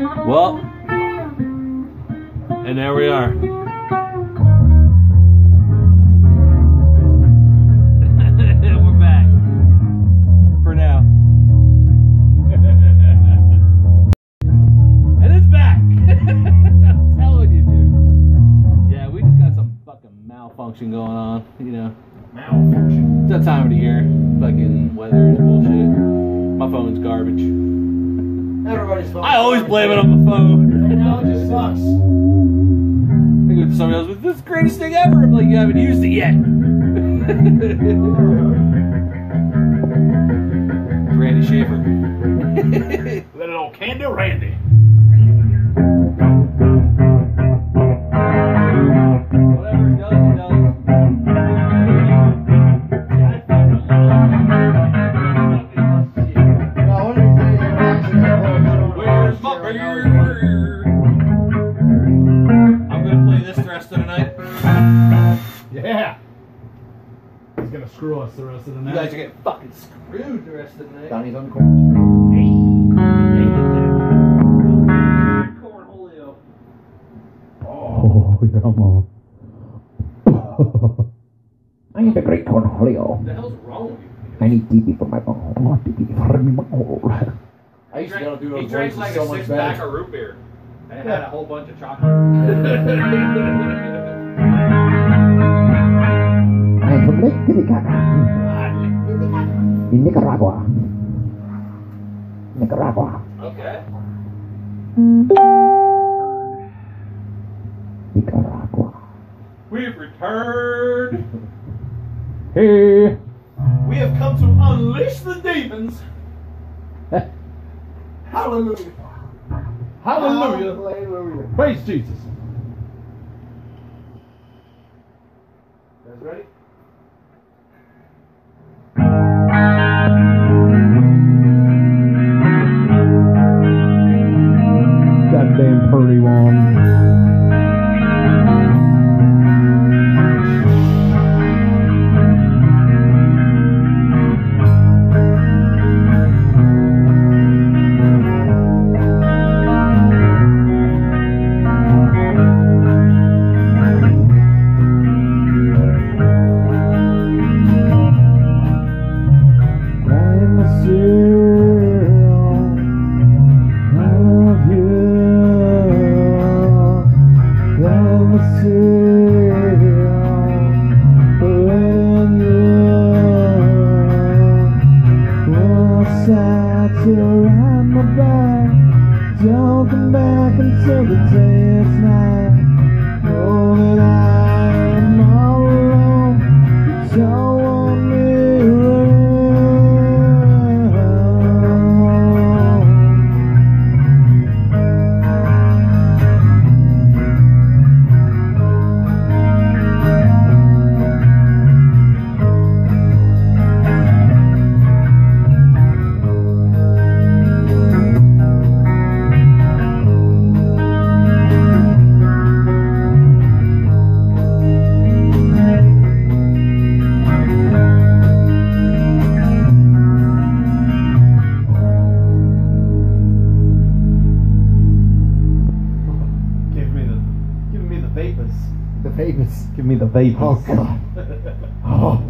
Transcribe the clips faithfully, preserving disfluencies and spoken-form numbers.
Well, and there we are. We're back. For now. And it's back! I'm telling you, dude. Yeah, we just got some fucking malfunction going on, you know. Malfunction. It's that time of the year. Fucking weather is bullshit. My phone's garbage. Everybody's phone. I always blame it on the phone. And now it just sucks. I go to somebody else with this is the greatest thing ever. I'm like, you haven't used it yet. Randy Schaefer. Little old Candy Randy. Whatever it does, it does. Where's my beer? I'm gonna play this the rest of the night. Yeah. He's gonna screw us the rest of the You night. guys are getting fucking screwed the rest of the night. Donnie's on the corner. Cornholio. Oh, yeah, mom. I need a great cornholio. What the hell's wrong with you? I need T V for my bone. I want T V for my bone. I used to be able to do those He drank voices like so a much six better. pack of root beer. And had a whole bunch of chocolate. I'm from Lake Titicaca in Nicaragua. Nicaragua. Okay. Nicaragua. We've returned. Hey. We have come to unleash the demons. Hallelujah. Hallelujah. Hallelujah. Praise Jesus. You guys ready? Goddamn pretty one. Give me the vapors. Oh, God. Oh.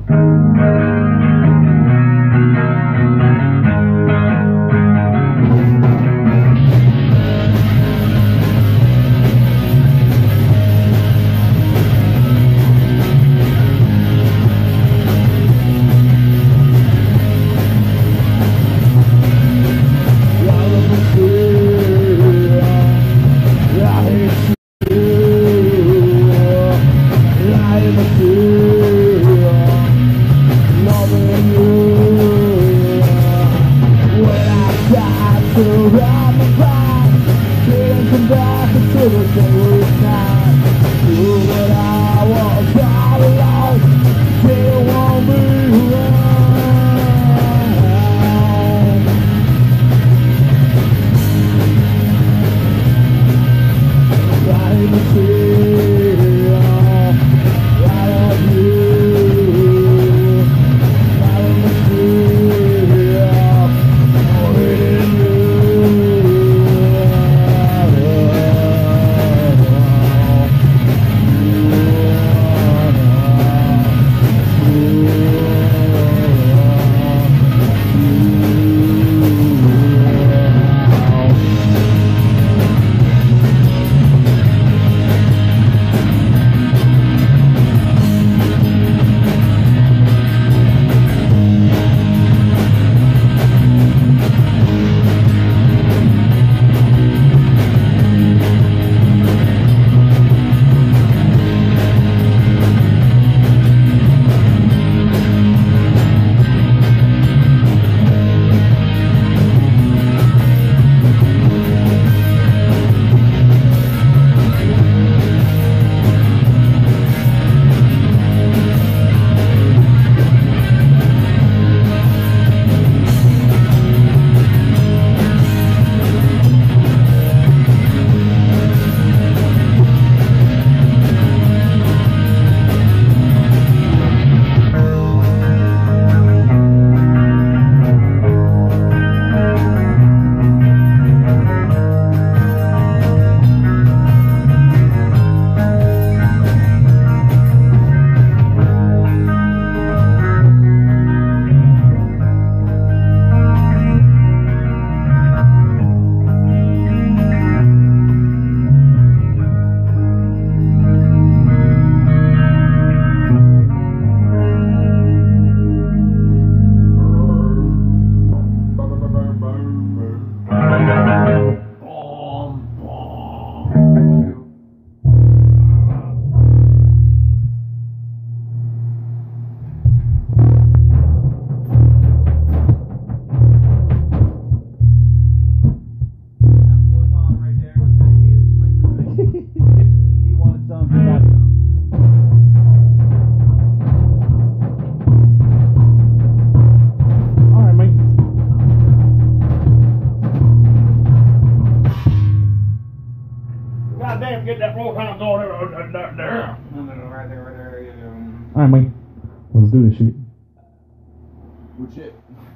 get that floor time going there. there, there. Right there, right there. Um, Alright, Mike. Let's do this shit. Good shit.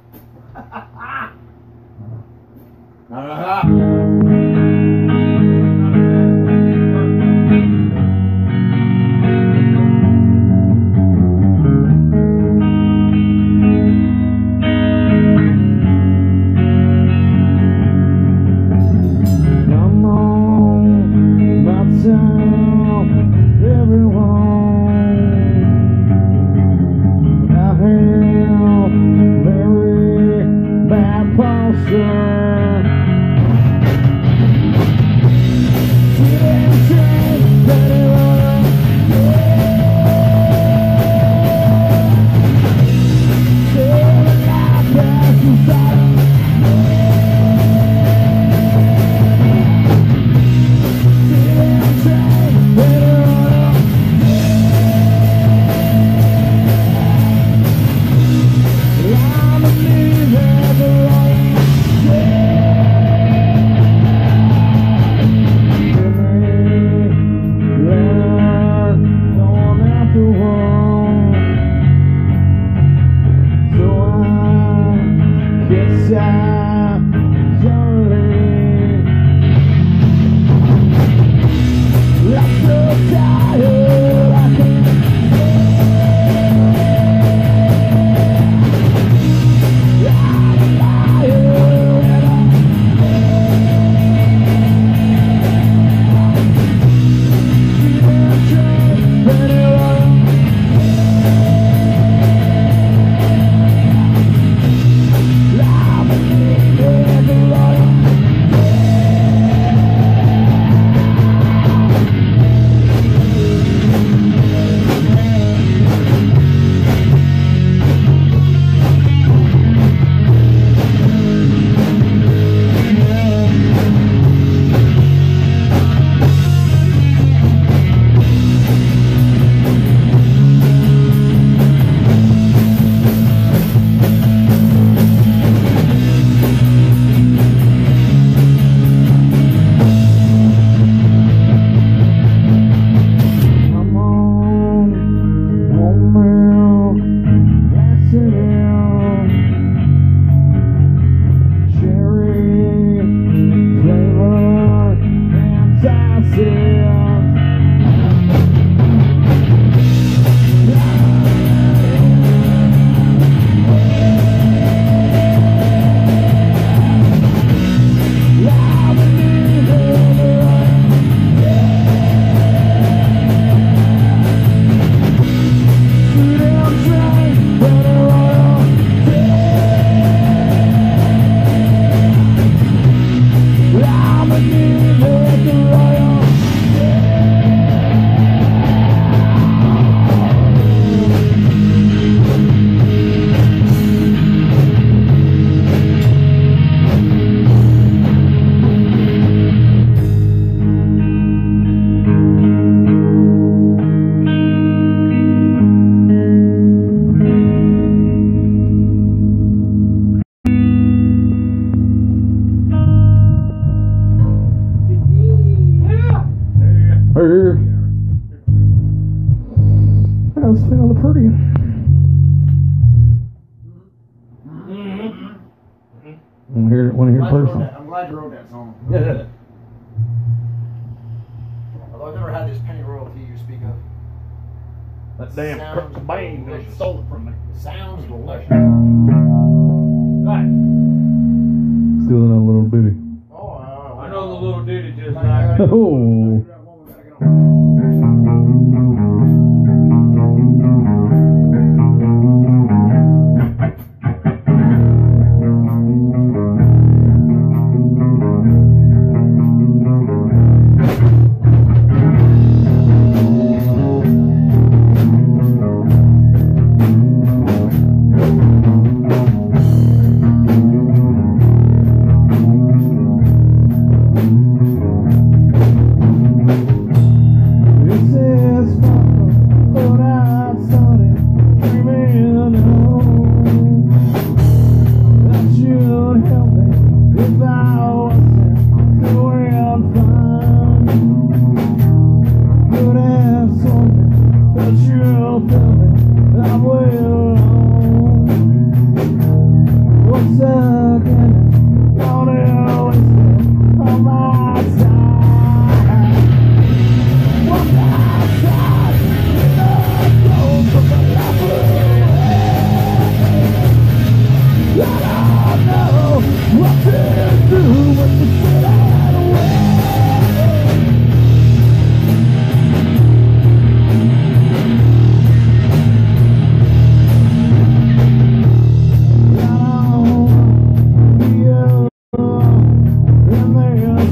Come on, myself, everyone. I have very bad posture. How's Phil the Pretty? Want to hear it? Want to hear it personally? I'm glad you wrote that song. Although I've never had this Pennyroyal Tea you speak of. That damn Sounds Kurt Cobain delicious. just stole it from me. Sounds delicious. Right. Stealing a little bitty. Oh, uh, I know the little dude just like. Oh. This is what I started.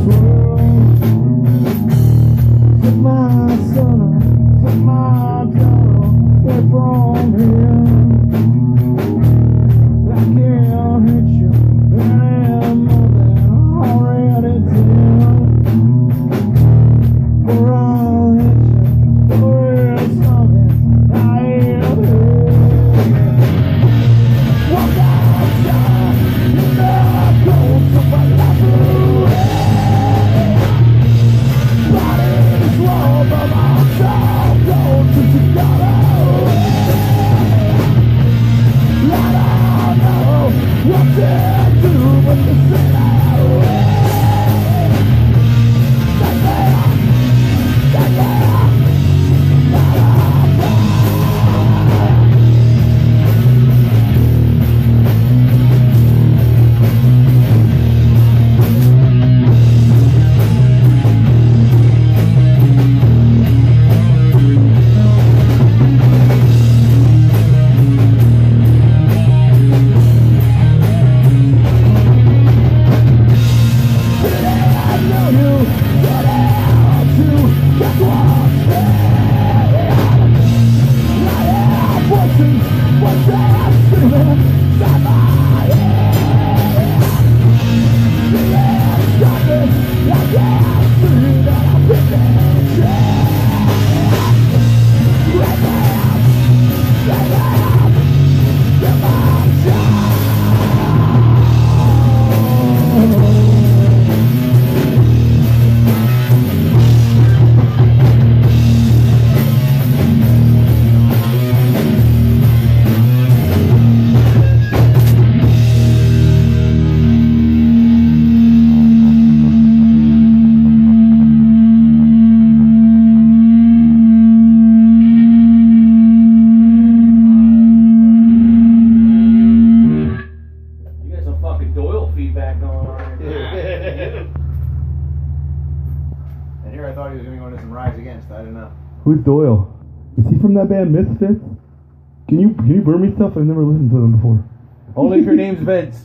Who's Doyle? Is he from that band Misfits? Can you can you burn me stuff? I've never listened to them before. Only if your name's Vince.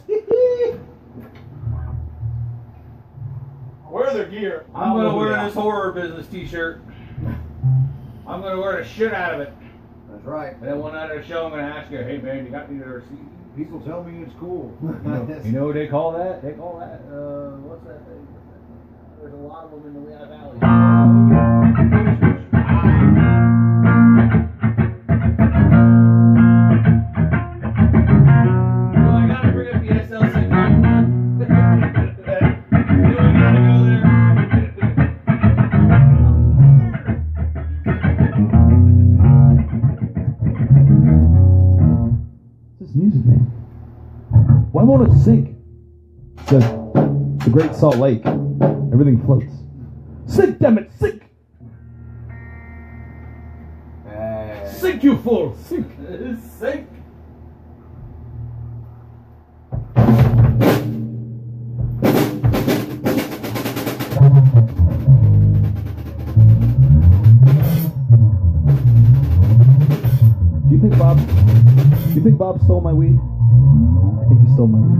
Wear their gear. I'm gonna wear this horror business t-shirt. I'm gonna wear the shit out of it. That's right. And then one night at a show, I'm gonna ask you, hey man, you got any other C Ds? People tell me it's cool. You know, you know what they call that? They call that, uh, what's that thing? There's a lot of them in the Lehigh Valley. Well, I gotta bring up the S L C. You gotta go there. This music, man. Why won't it sink? The, the Great Salt Lake. Everything floats. Sink, damn it, sink! Hey. Sink, you fool! Sink! Sink. Do you think Bob? Do you think Bob stole my weed? I think he stole my weed.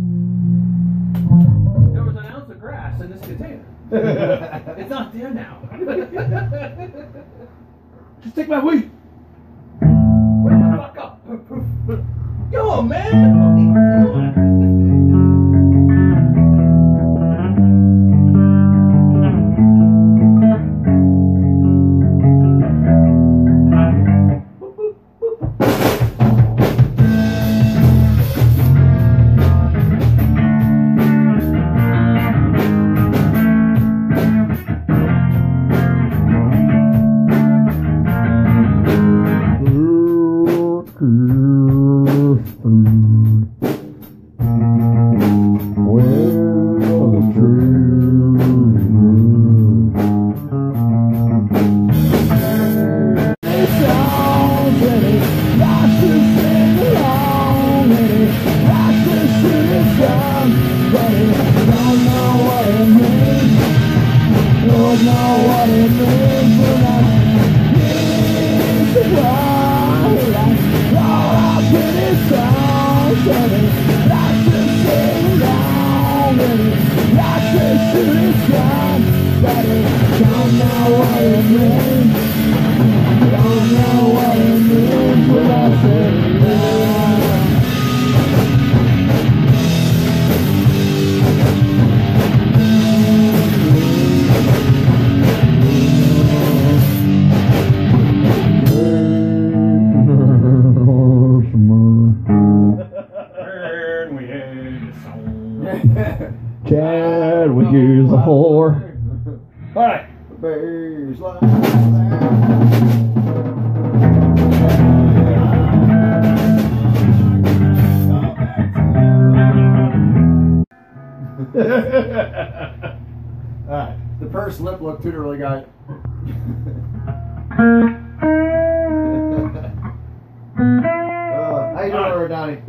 There was an ounce of grass in this container. It's not there now. Just take my weed. Wake the fuck up. Yo, man. What are you doing? Chadwick is a whore. Alright. Bears like Alright. the purse lip look too really got. uh, how you doing, over Donnie?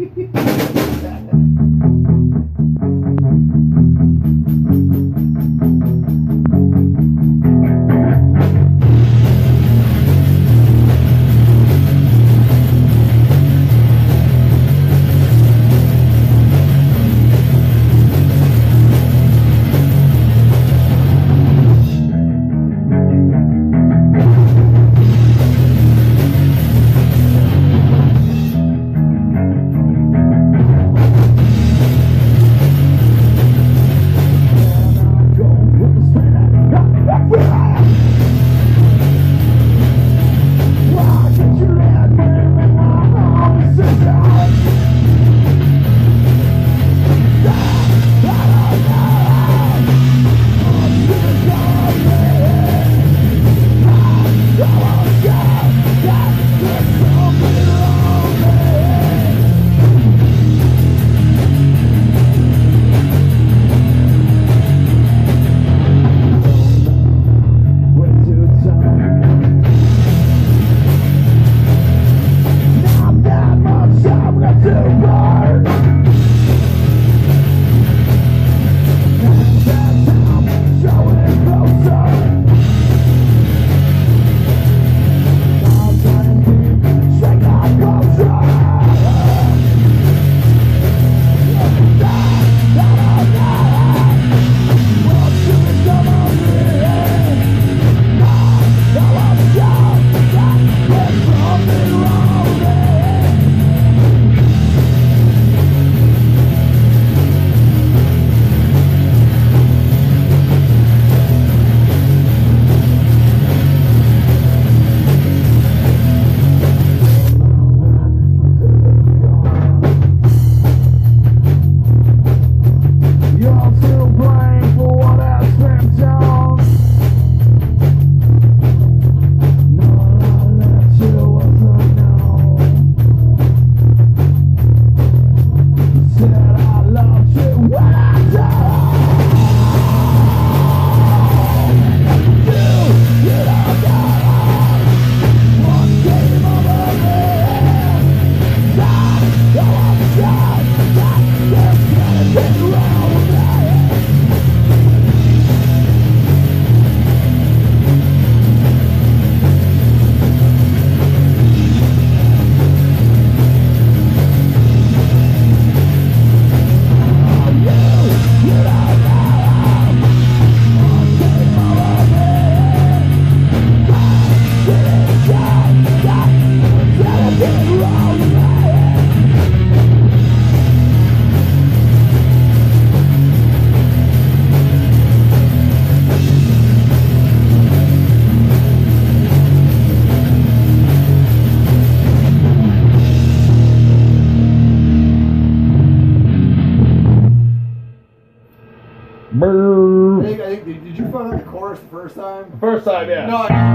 Brrr. I think, I think, did did you find out the chorus the first time? First time, yeah. No, I didn't.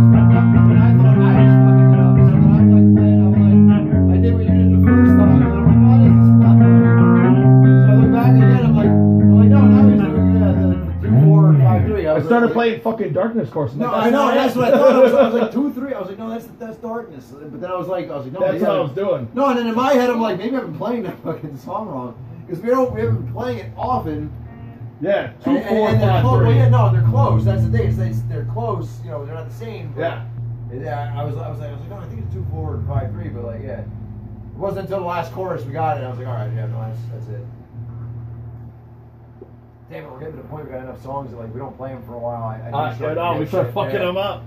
I thought I just fucking it up. So then I'm like playing, I'm like, I did what you did the first time. And I'm like, oh, this is fucking. So I look back again, I'm like, I'm like, no, now he's doing yeah, the, the two, four, five, three. I, I was started like, playing fucking Darkness Course. No, Like, I know, not that's it. what I thought. I was, I was like two, three. I was like, no, that's that's darkness. But then I was like, I was like, no, That's yeah. what I was doing. No, and then in my head, I'm like, maybe I've been playing that fucking song wrong because we don't, we haven't been playing it often. Yeah, two, And, and, four, and they're five, close. three. Well, yeah, no, they're close. That's the thing. It's, it's, they're close. You know, they're not the same. But Yeah. Yeah, I was, I was like, I was like, no, I think it's two, four, and five, three. But like, yeah, it wasn't until the last chorus we got it. I was like, all right, yeah, no, that's, that's it. damn it, we're getting to the point we got enough songs that like we don't play them for a while. I, I Uh, just start right on, to we get start shit. fucking Yeah. them up.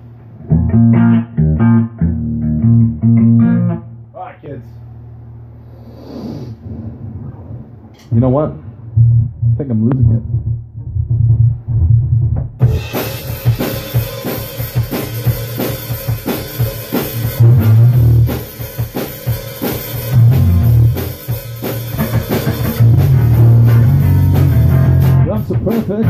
Alright, kids. You know what? I think I'm losing it. I'm so perfect.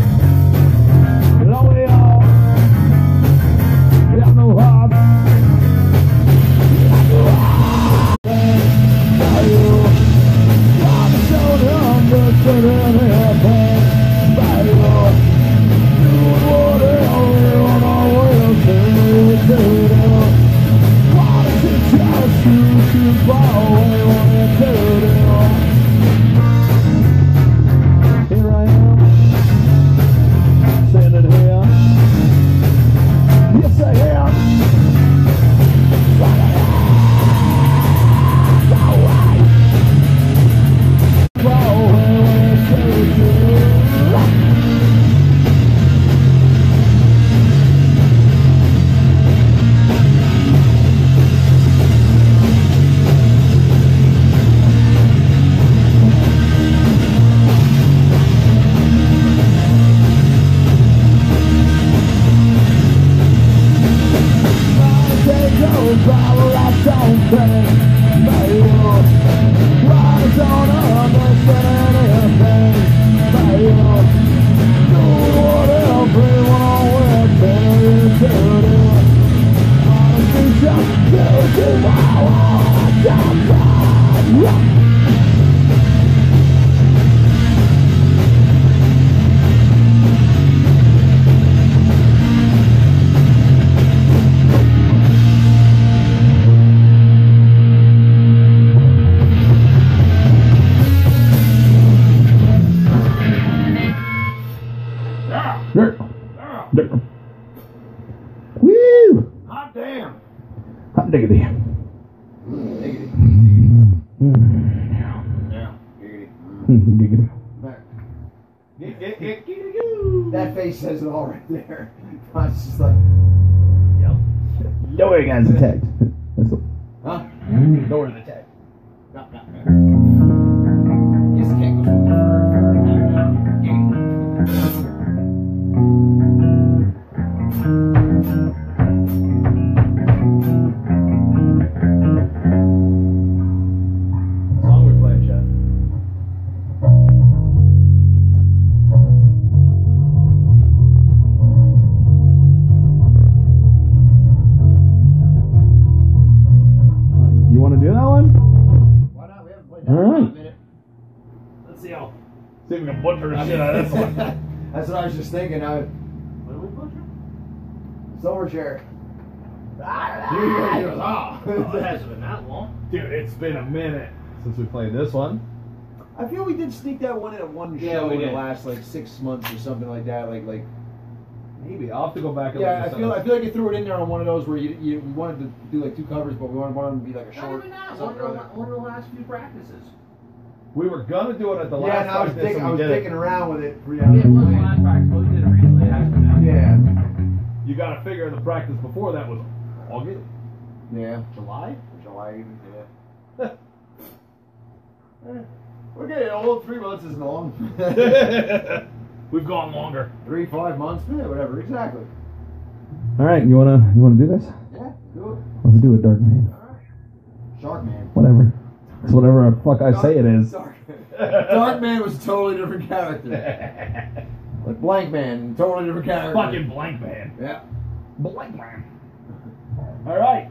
Long way off. We have no heart. We have no heart. Are you? I'm so understood in your pain. By you. Doing whatever you want, I will do. Do. Why is it just you to far away when you do? Here I am, standing here. Yes, I am. Woo! Hot damn. Hot diggity. Giggity. Mm. Yeah. Giggity. Giggity. That- That face says it all right there. I was just like, Don't worry, guys. Attacked. That's the. huh? Don't worry, attacked. No, no, no. Guess I can't go for Song we playing, Chad. You want to do that one? Why not? We haven't played that All one in a right. minute. Let's see how. See if we can butcher the shit out of this one. That's what I was just thinking. I What did we butcher? Silverchair. You goes, ah. Oh, it hasn't been that long. Dude, it's been a minute since we played this one. I feel we did sneak that one in at one Yeah, show we in the did. last like six months or something like that. Like like Maybe. I'll have to go back and yeah, I look at feel some. I feel like you threw it in there on one of those where you you we wanted to do like two covers, but we wanted one of them to be like a Not short. even that. One something of, or the, other. one of the last few practices. We were gonna do it at the Yeah, last and I was practice, digging, and I we was did it. digging around with it. For, Yeah, it wasn't the last practice, but we did it recently. It hasn't been that. Yeah. You gotta figure the practice before that was August, Yeah. July. July. Yeah. Eh, We're getting old. Three months is long. We've gone longer. Three, five months. Yeah, whatever. Exactly. All right. You wanna you wanna do this? Yeah. Do it. Let's do it, Dark Man. All right. Shark Man. Whatever. It's whatever the fuck I say it is. Dark, Dark Man was a totally different character. Like Blank Man, totally different character. Fucking blank man. Yeah. Blank man. All right.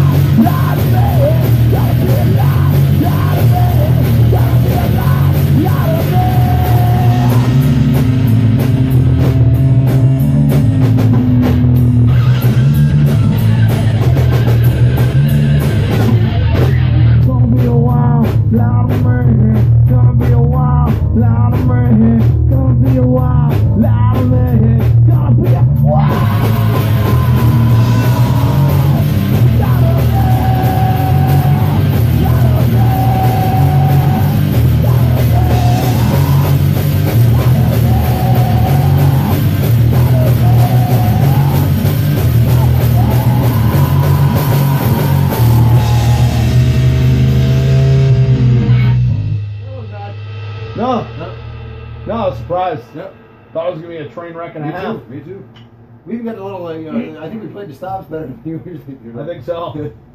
Yeah. surprised. Yep. Thought it was gonna be a train wreck and a Me half. too. Me too. We even got a little like, uh, I think we played the stops better than you usually do. I think so.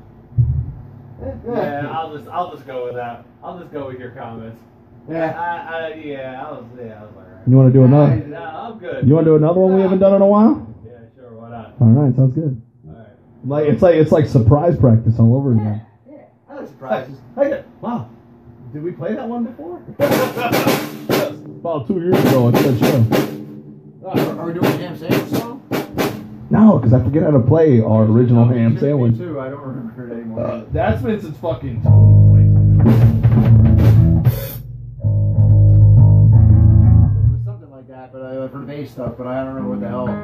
Yeah, I'll just I'll just go with that. I'll just go with your comments. Yeah. I, I yeah, I was yeah, I was like, alright. You want to do another? Yeah, I'm good. You want to do another one we haven't done in a while? Yeah, sure, why not? All right, sounds good. Alright. Like it's like it's like surprise practice all over again. Yeah. I like surprises. Hey, wow. Did we play that one before? About two years ago, it's that show. Are, are we doing a ham sandwich song? No, because I forget how to play our original ham Me sandwich. too. I don't remember it anymore. Uh, that's been since fucking Tony's place. It was something like that, but I for bass stuff, but I don't know what the hell.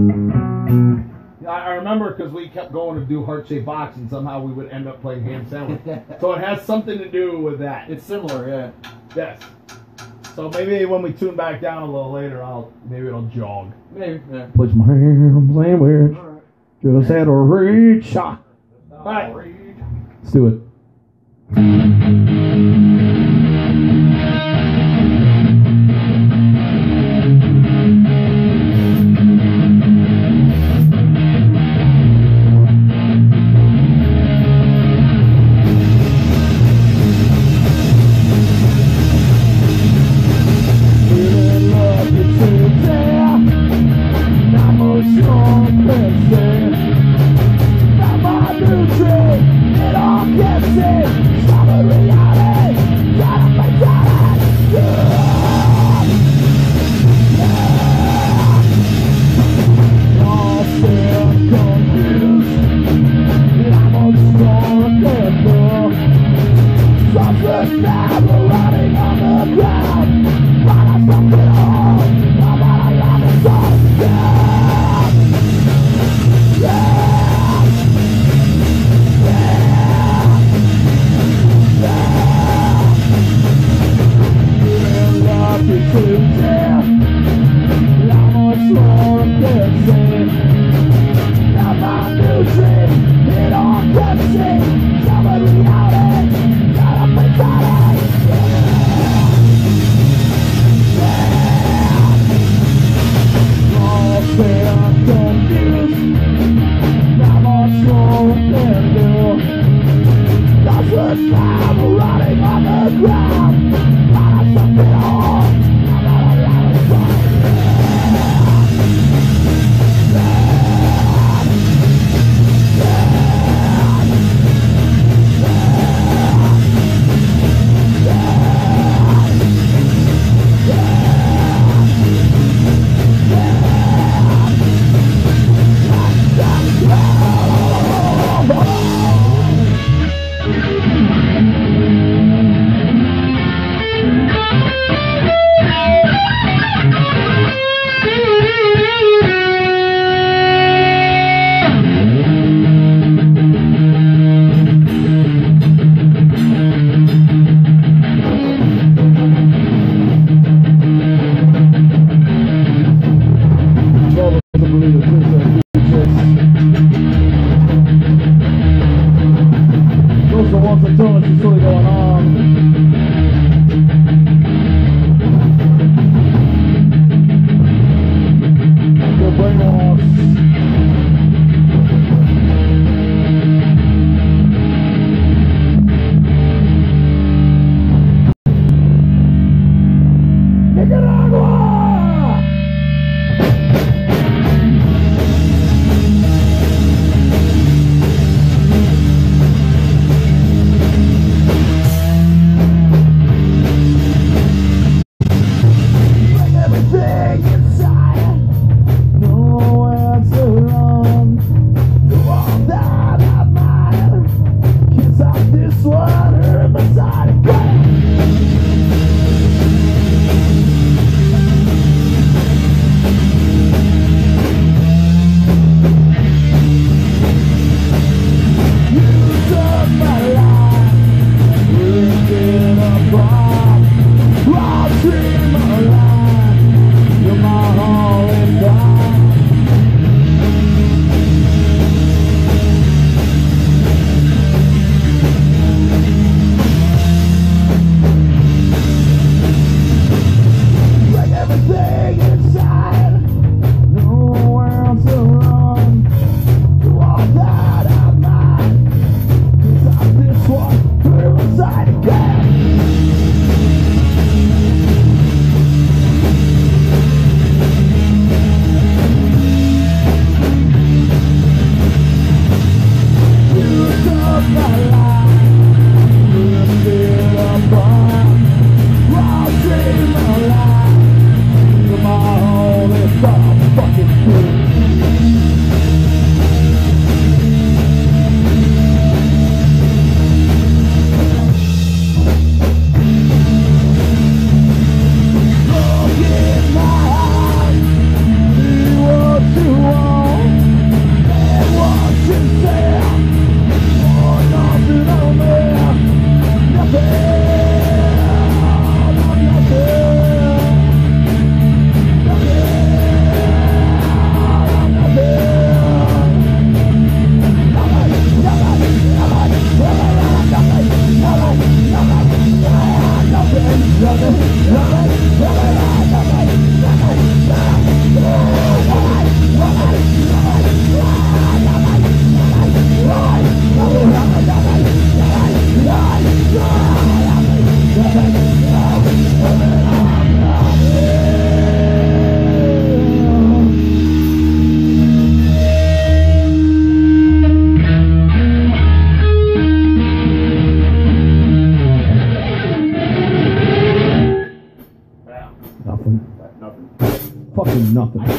I, I remember because we kept going to do heart-shaped box, and somehow we would end up playing ham sandwich. So it has something to do with that. It's similar, yeah. Yes. So maybe when we tune back down a little later, I'll maybe it'll jog. Maybe. Yeah. Place my ham sandwich. All right. Just had a reach shot. All right. Let's do it. It all gets it. Strawberry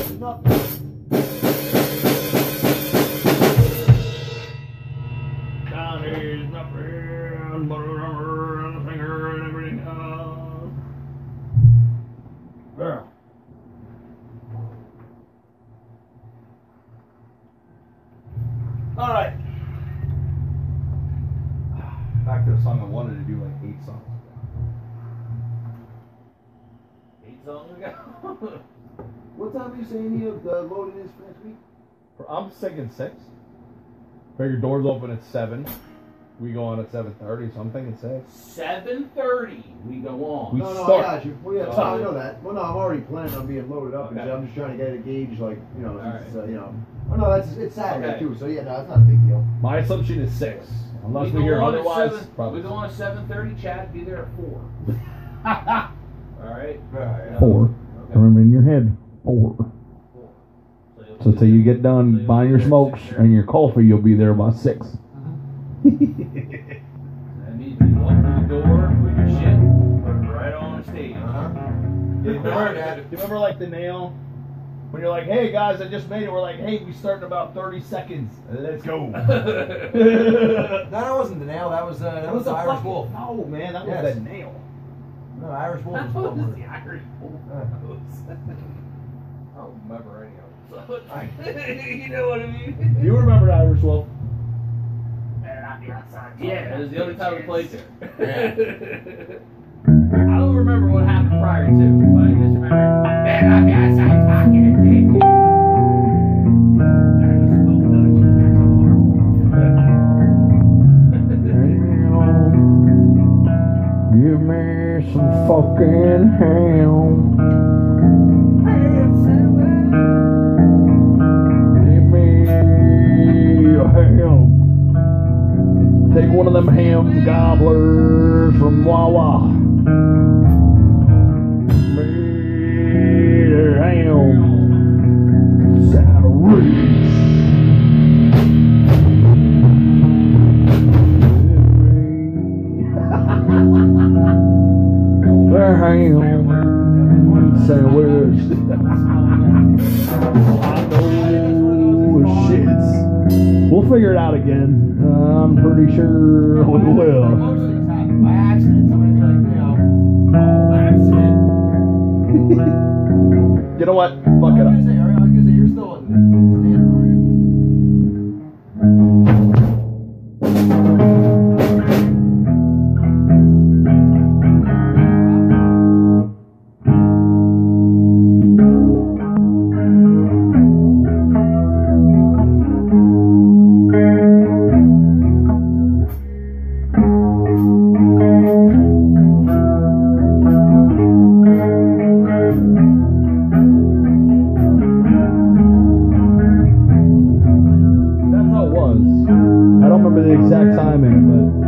nothing. Down here's my friend, butter on the finger and everything else. There. All right. Back to the song I wanted to do like eight songs. Eight songs ago. What time are you saying you uh, loaded this for next week? I'm thinking six. Figure doors open at seven. We go on at seven thirty, so I'm thinking six. Seven thirty. We go on. We no, no, start. I got you. Well, yeah, So- I know that. Well, no, I'm already planning on being loaded up, Okay. and I'm just trying to get a gauge, like, you know, All it's, right. uh, you know. Oh no, that's it's Saturday Okay. too, so yeah, no, it's not a big deal. My assumption is six. Unless we, go hear on at otherwise, seven- probably. We go on at seven thirty. Chad, be there at four. All right. Four. Okay. Remember in your head, four. Four. So, you'll So be till you there- get done so you'll buying be your there at smokes six and thirty. your coffee, you'll be there by six. That means you walk through the door, put your shit, put it right on the stage. Uh-huh. You remember, you remember like the nail? When you're like, hey guys, I just made it. We're like, hey, we start in about thirty seconds. Let's go. No, that wasn't the nail. That was uh, that was the a Irish fucking- Wolf. No, man, that Yes. was the nail. No, Irish Wolf was What one was word. the Irish Wolf? Uh. I don't remember any of it. You know what I mean? You remember Irish Wolf? Yeah, it was the only time we played there. I don't remember what happened prior to, but I just remember, man, I'm outside talking to me. Give me some fucking ham. Give me a ham. Take one of them ham gobblers from Wawa. Me a ham. Saturday. The ham sandwich. Oh, shits. We'll figure it out again. I'm pretty sure we will. Most things happen by accident. Somebody be like, you know, oh, accident. You know what? I Fuck was it gonna up. say, are you- I was gonna say, you're still in the standard, are you? That's how it was. I don't remember the exact timing, but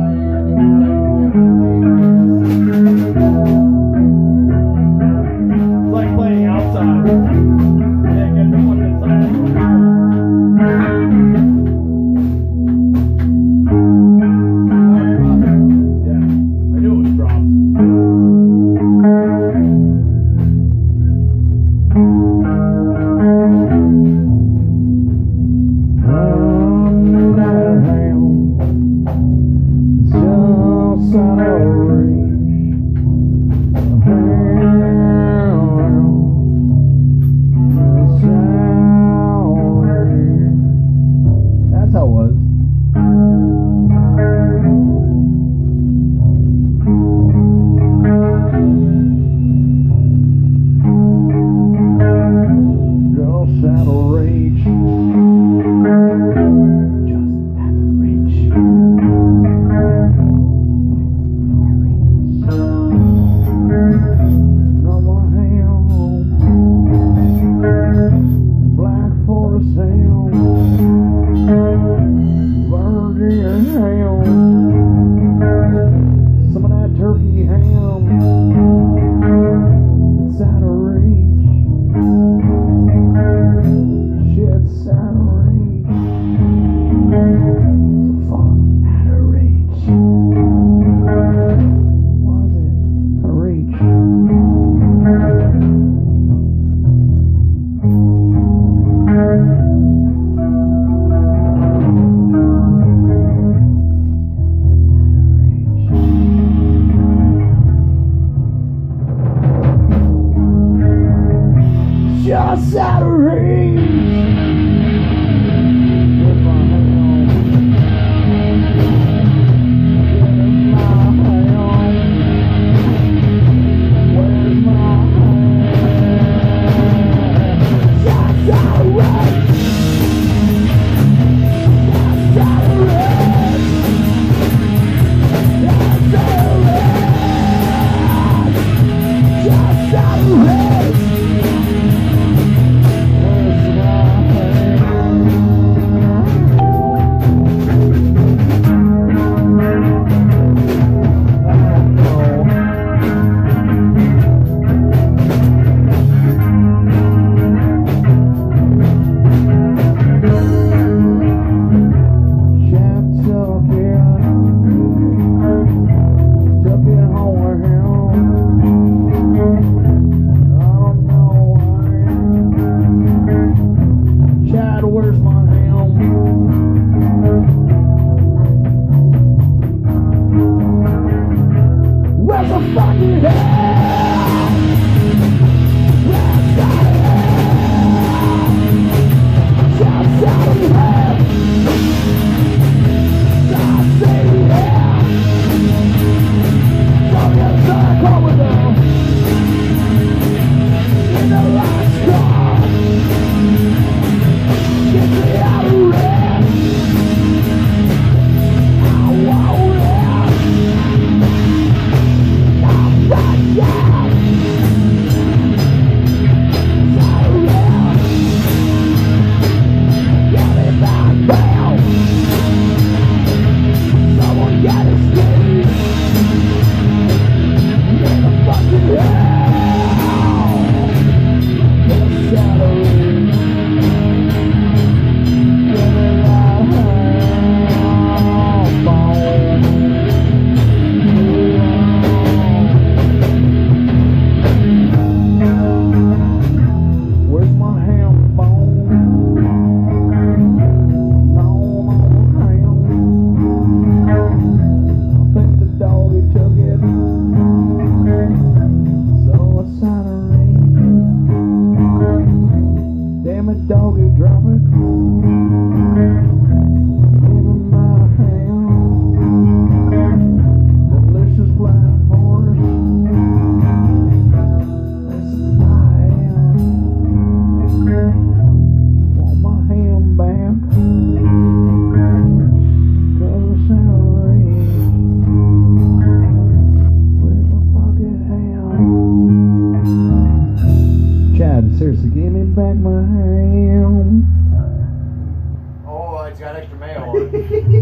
It's like playing outside. Yeah, get the one inside. Yeah, I knew it was dropped. I'm not a ham. It's just out of reach. Ham. It's out here. That's how it was. Just out of reach. Just out of reach. No more ham. Black Forest ham. Virgin ham. Some of that turkey ham. It's out of reach. Shit's out of reach. So far out of reach. Was it out of reach? Seriously, give me back my ham. Oh, it's got extra mayo on it.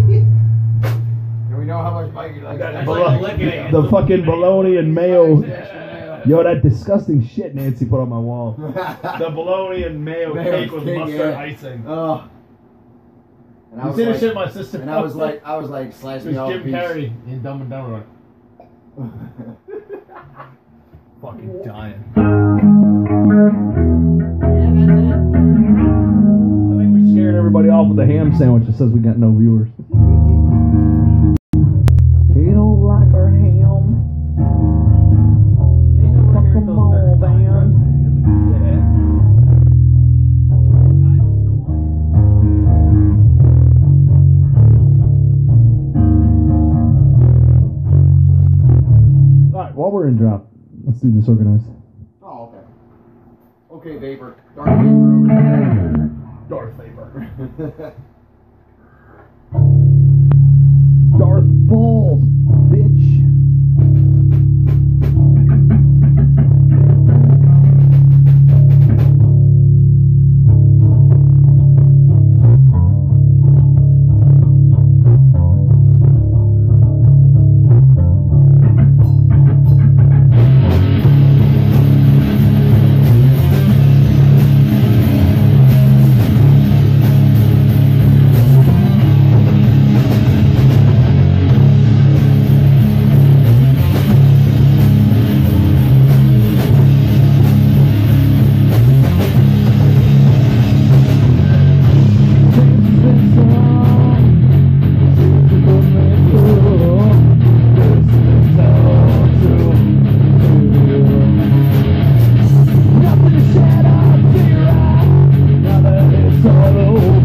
And we know how much Mikey likes That's that. like licking it. The fucking bologna and mayo. Extra mayo. Yo, that disgusting shit Nancy put on my wall. The bologna and mayo, Mayo cake with cake, mustard yeah. icing. Oh. And I You was see the like, shit my sister and I was like, I was like, slice it me was off a Jim piece. Carrey in Dumb and Dumber. Fucking dying. I think we scared everybody off with the ham sandwich that says we got no viewers. You don't like our ham? Fuck 'em all, man. Alright, while we're in drop, let's do Disorganized. Oh, okay. Okay, Vapor. Dark Vapor. Darth Vapor. Darth Balls, bitch.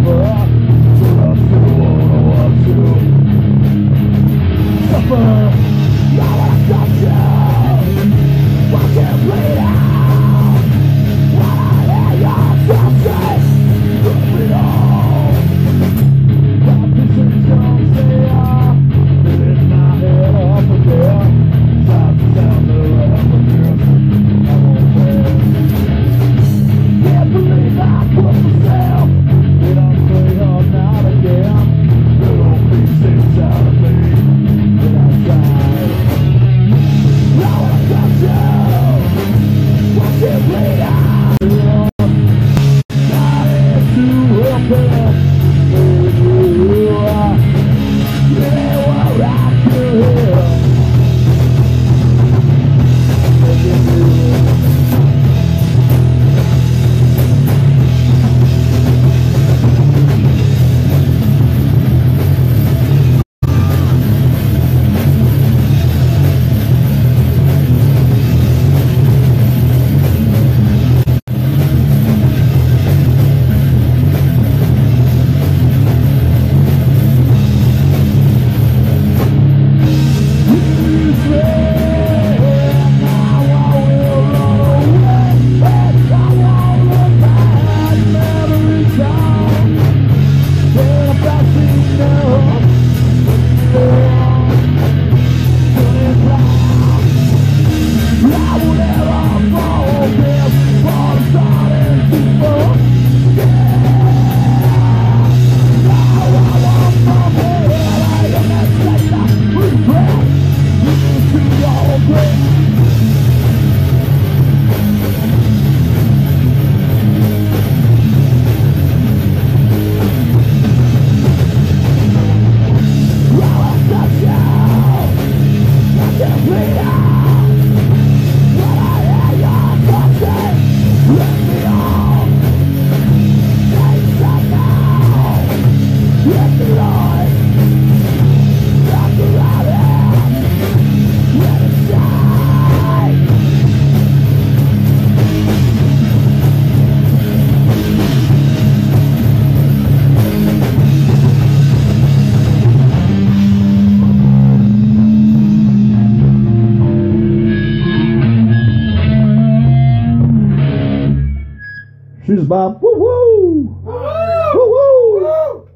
She's Bob. Woo woo! Woo woo!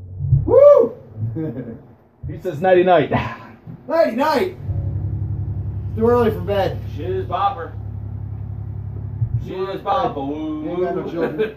Woo! He says nighty night. Nighty night. It's too early for bed. Shiz bopper. Shiz bopper. You ain't got no children.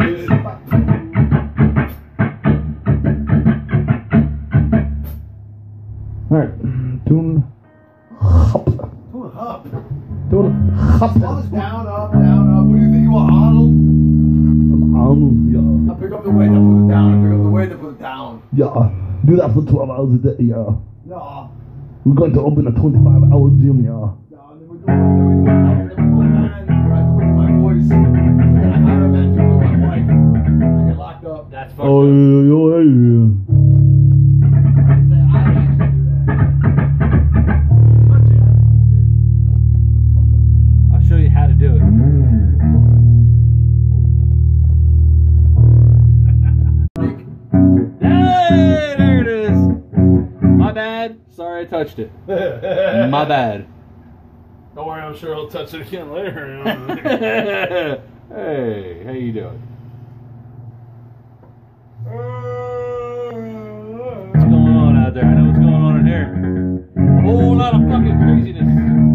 Alright. Tune hop. Tune up. Tune hop. All this down, up, down, up. What do you think you are, Arnold? I'm Arnold, yeah. I'll pick up the weight, then put it down. I'll pick up the weight, then put it down. Yeah. Do that for twelve hours a day, yeah. No. We're going to open a twenty-five hour gym, yeah. No, then we do it. Then we do it. Then we do it, man. I do it with my voice. I gotta hire a man to do it with my wife. I get locked up. That's fucked Oh, up. yeah, yeah, yeah. I say, I actually do that. Touch it. I'll show you how to do it. Hey, there it is. My bad. Sorry I touched it. My bad. Don't worry, I'm sure he'll touch it again later. Hey, how you doing? What's going on out there? I know what's going on in here. A whole lot of fucking craziness.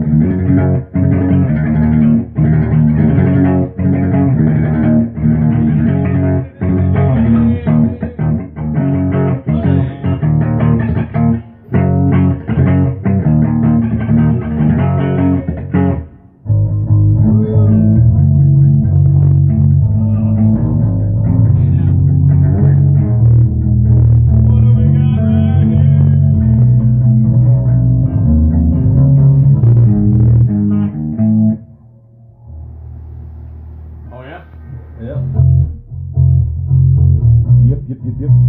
Yep, yep, yep, yep.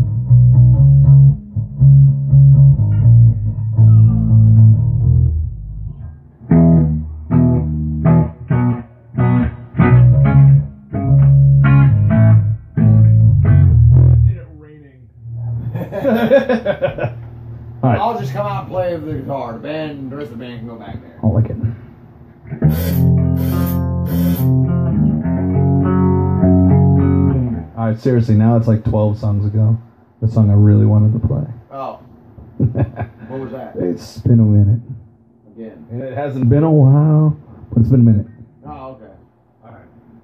Seen just come out and play the guitar. The band, the rest of the band can go back there. I'll like it. Alright, seriously, now it's like twelve songs ago. The song I really wanted to play. Oh. What was that? It's been a minute. Again. And it hasn't been a while, but it's been a minute. Oh, okay. Alright.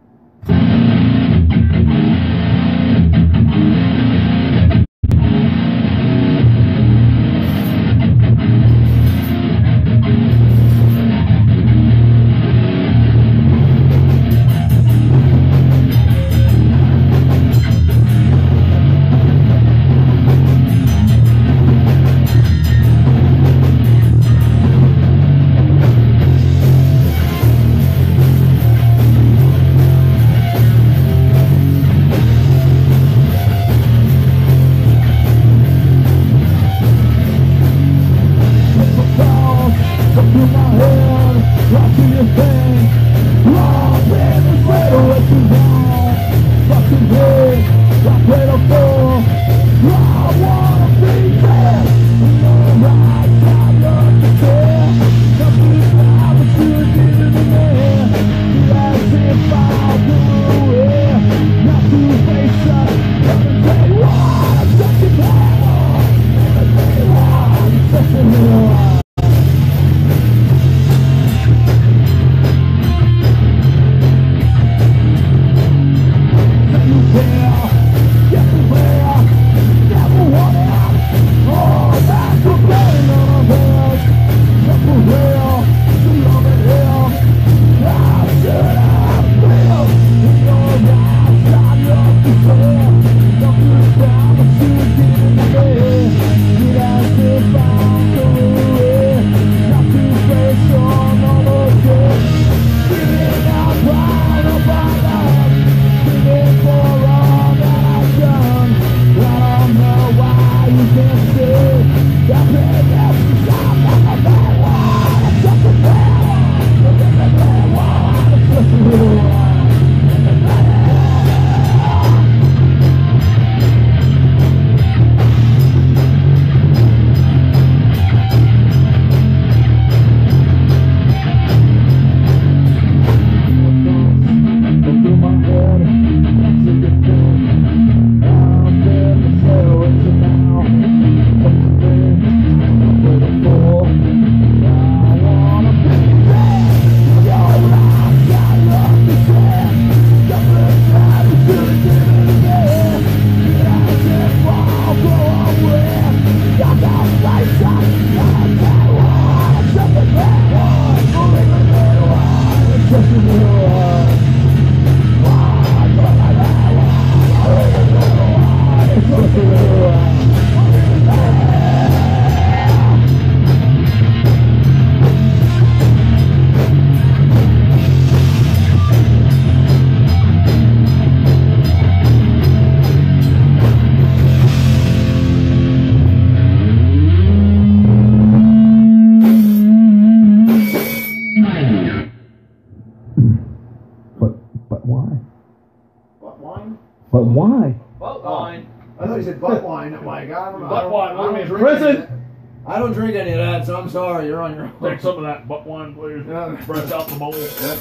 But why? Butt wine. I thought you said butt wine. I'm like, I don't know. Butt wine, what do you mean, drink prison? any of that. I don't drink any of that, so I'm sorry. You're on your own. Take some of that butt wine, please. Yeah. Fresh out the bowl. Yep.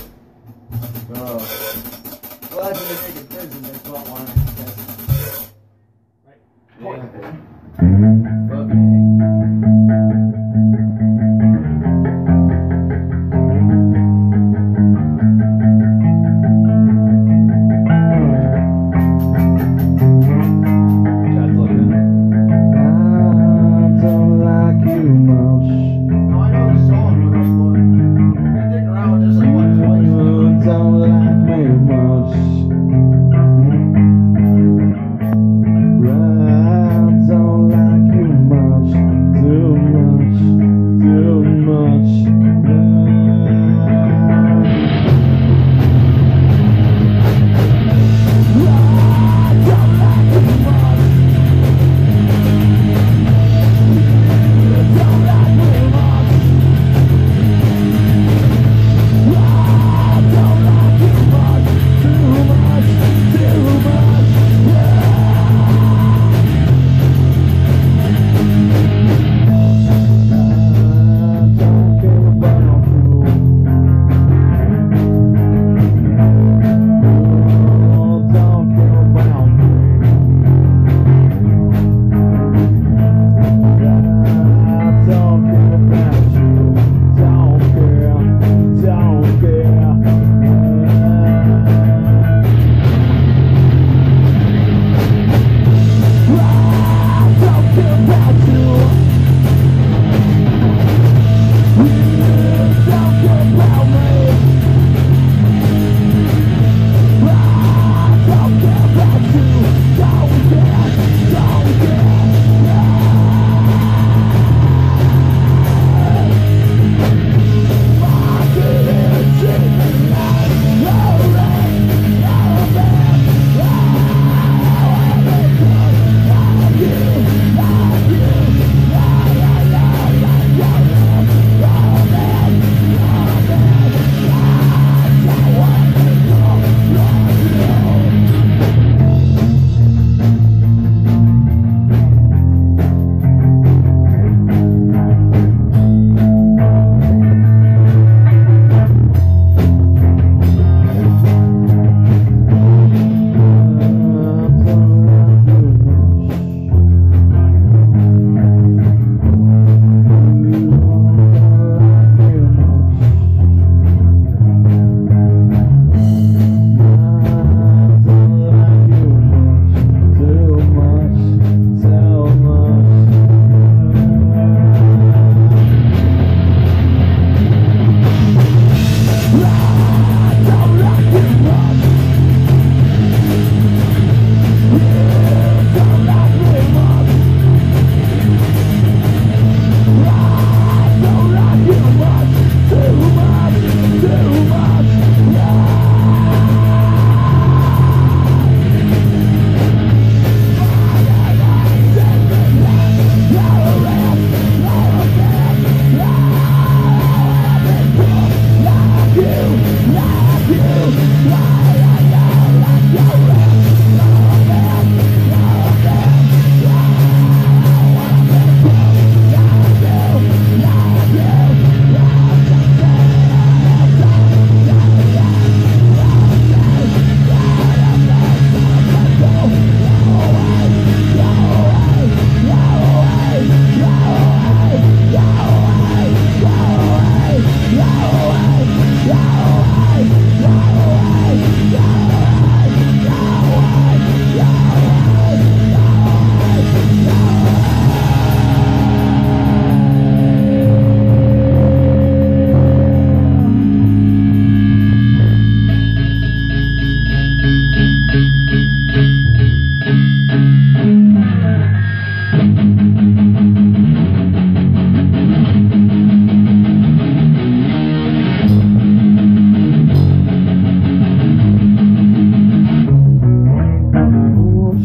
Uh, well, that's what they make in prison. That's butt wine. That's, yeah. Butt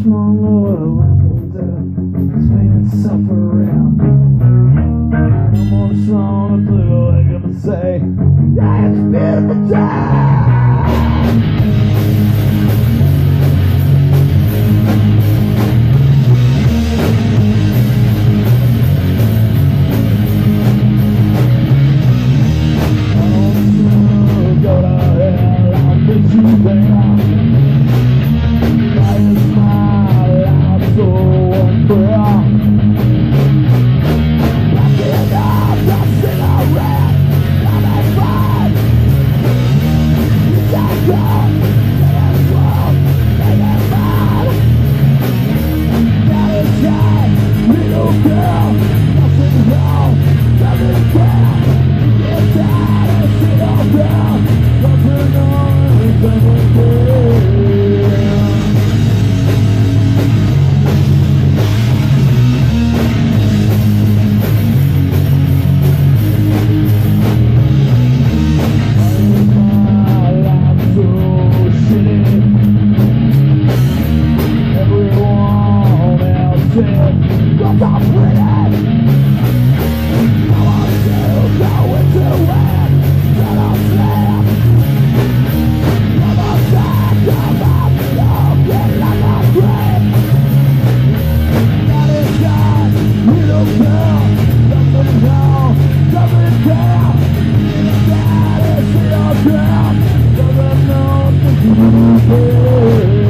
much longer I want to spin and suffer around. How much longer till I gotta say, yeah, it's a beautiful time. Go to hell, I'll get you there. Why is my life so unfair? Back it up, just in a red, I'm at five. You can't go, they have swung, they have bad. Got a shot, little girl, nothing wrong, nothing care. You get tired and sit all down. Nothing on anything good. My life so shitty. Everyone else said, "Cause I'm pretty." Now I'm still going to win. Till I'm sleep. Come on, Jack, come on, don't get like a dream. That is God, little girl, nothing wrong, nothing care. That is little girl, doesn't know the care.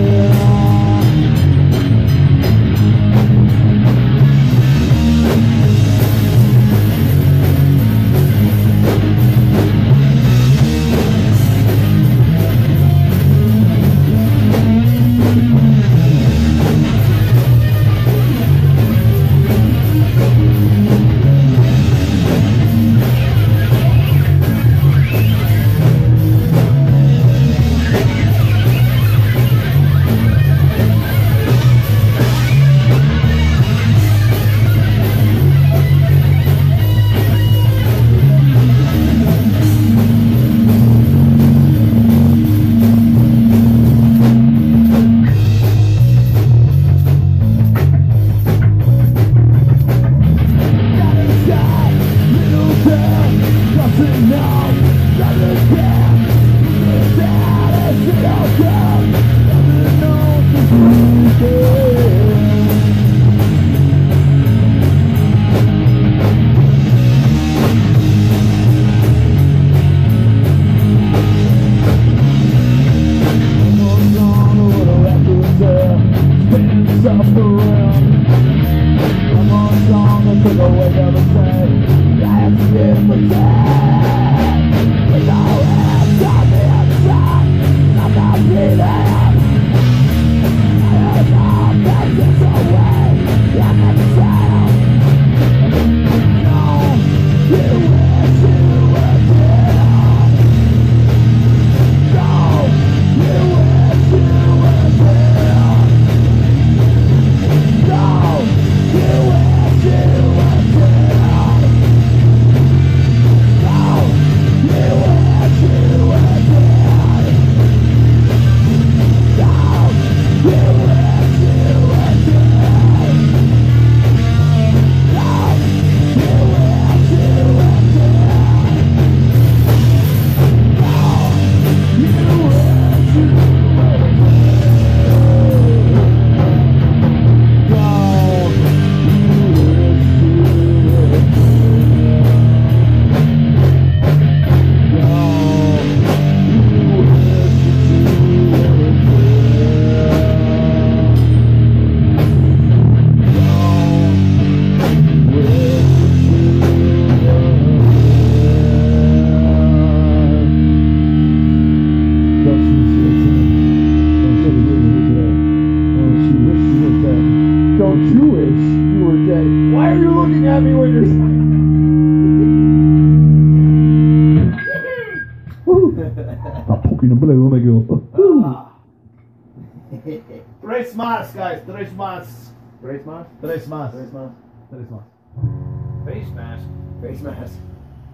Tres más, guys. Tres más. Race mask? Tres más. Race mask? Tres más. Face mask. Face mask.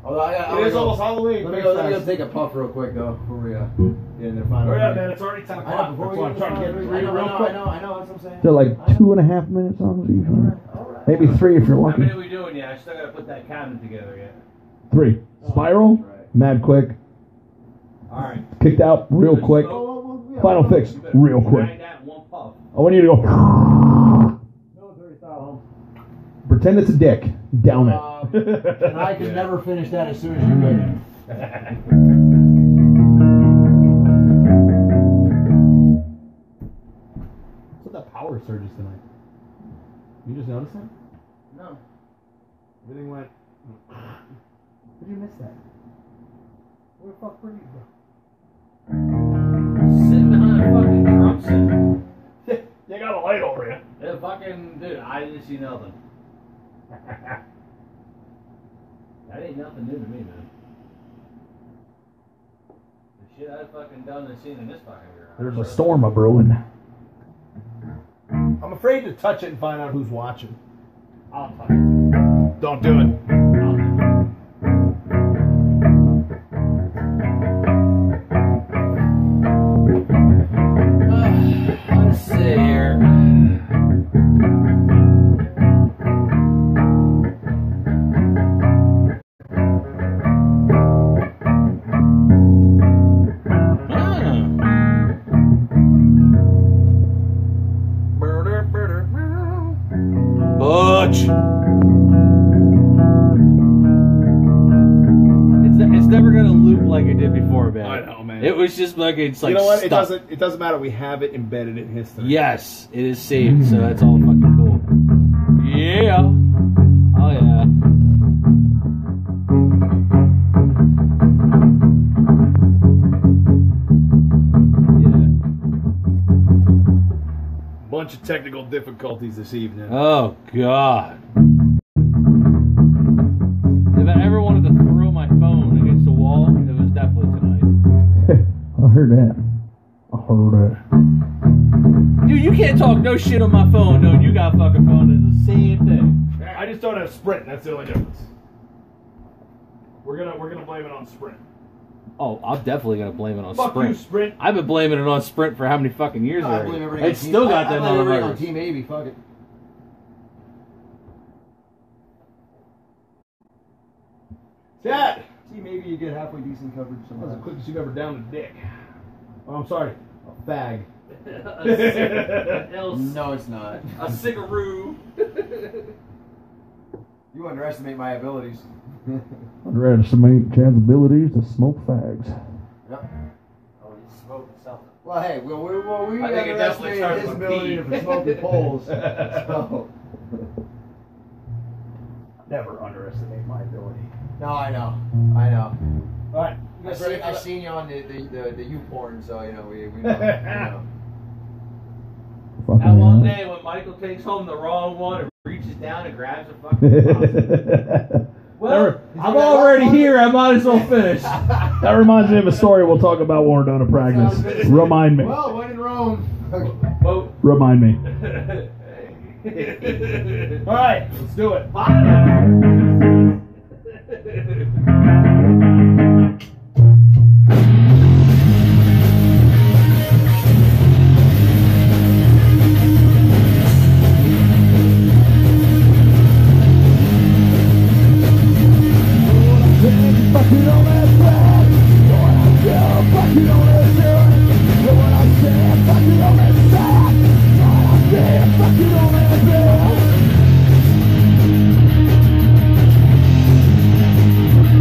Although I, I, It is go, almost Halloween. Let me, go, let me go take a puff real quick though before we uh, get in the final. Hurry up, man! It's already ten I know, o'clock. before we That's why I'm get trying to in get the three final, I know, real I quick. know, I know, that's what I'm saying. They're like two and a half minutes on Z. Maybe three if you're How lucky. many are we doing yet? I still gotta put that cabinet together yet. Three. Spiral, right. mad quick. Alright. Kicked out real quick. Final fix, real quick. Grind that in one puff. I want you to go. Military style. Pretend it's a dick. Down it. Um, and I can never finish that as soon as you could. What's with that power surges tonight? You just noticed that? No. Everything went. Did you miss that? Where the fuck were you, bro? Sitting behind a fucking drum set. You got a light over you. Yeah, fucking dude, I didn't see nothing. That ain't nothing new to me, man. The shit I've fucking done and seen in this fucking garage. There's a storm a brewing. I'm afraid to touch it and find out who's watching. I'll touch it. Don't do it. I'll do it. Uh, let's see here. Butch. It's it's never gonna loop like it did before, man. I know, man. It was just like it's like You know what? It stuck. doesn't. It doesn't matter. We have it embedded in history. Yes, it is saved, so that's all fucking cool. Yeah. Oh yeah. Yeah. Bunch of technical difficulties this evening. Oh god. If I ever wanted to throw my phone against the wall, it was definitely tonight. I heard that. I heard that. Dude, you can't talk no shit on my phone knowing you got a fucking phone. It's the same thing. I just don't have Sprint. That's the only difference. We're gonna we're gonna blame it on Sprint. Oh, I'm definitely gonna blame it on Fuck Sprint. you, Sprint. I've been blaming it on Sprint for how many fucking years No, I already? blame everything It's on still team. got I, that I blame everything on number. Team Maybe, fuck it. Dad! Team Maybe you get halfway decent coverage That's the sometimes. quickest you've ever downed a dick. Oh, I'm sorry. A fag. No, it's not. A cigaroo. You underestimate my abilities. Underestimate Chad's abilities to smoke fags. Yep. Oh, he's smoking something. Well, hey, well, we, well, we I think it definitely underestimated his starts with ability pee. for smoking poles. So, Never underestimate my ability. no, I know, I know. Alright. I seen, I seen you on the the, the, the U porn, so you know we, we know. We know. Fucking That one hell. day when Michael takes home the wrong one and reaches down and grabs a fucking pop. Well, I'm already here. I might as well finish. That reminds me of a story we'll talk about when we're done at practice. Remind me. Well, when in Rome. Well, Remind me. Alright, let's do it. Fucking on that track. What I do, fucking on that track. What I say, fucking on that track. What I say, fucking on that track.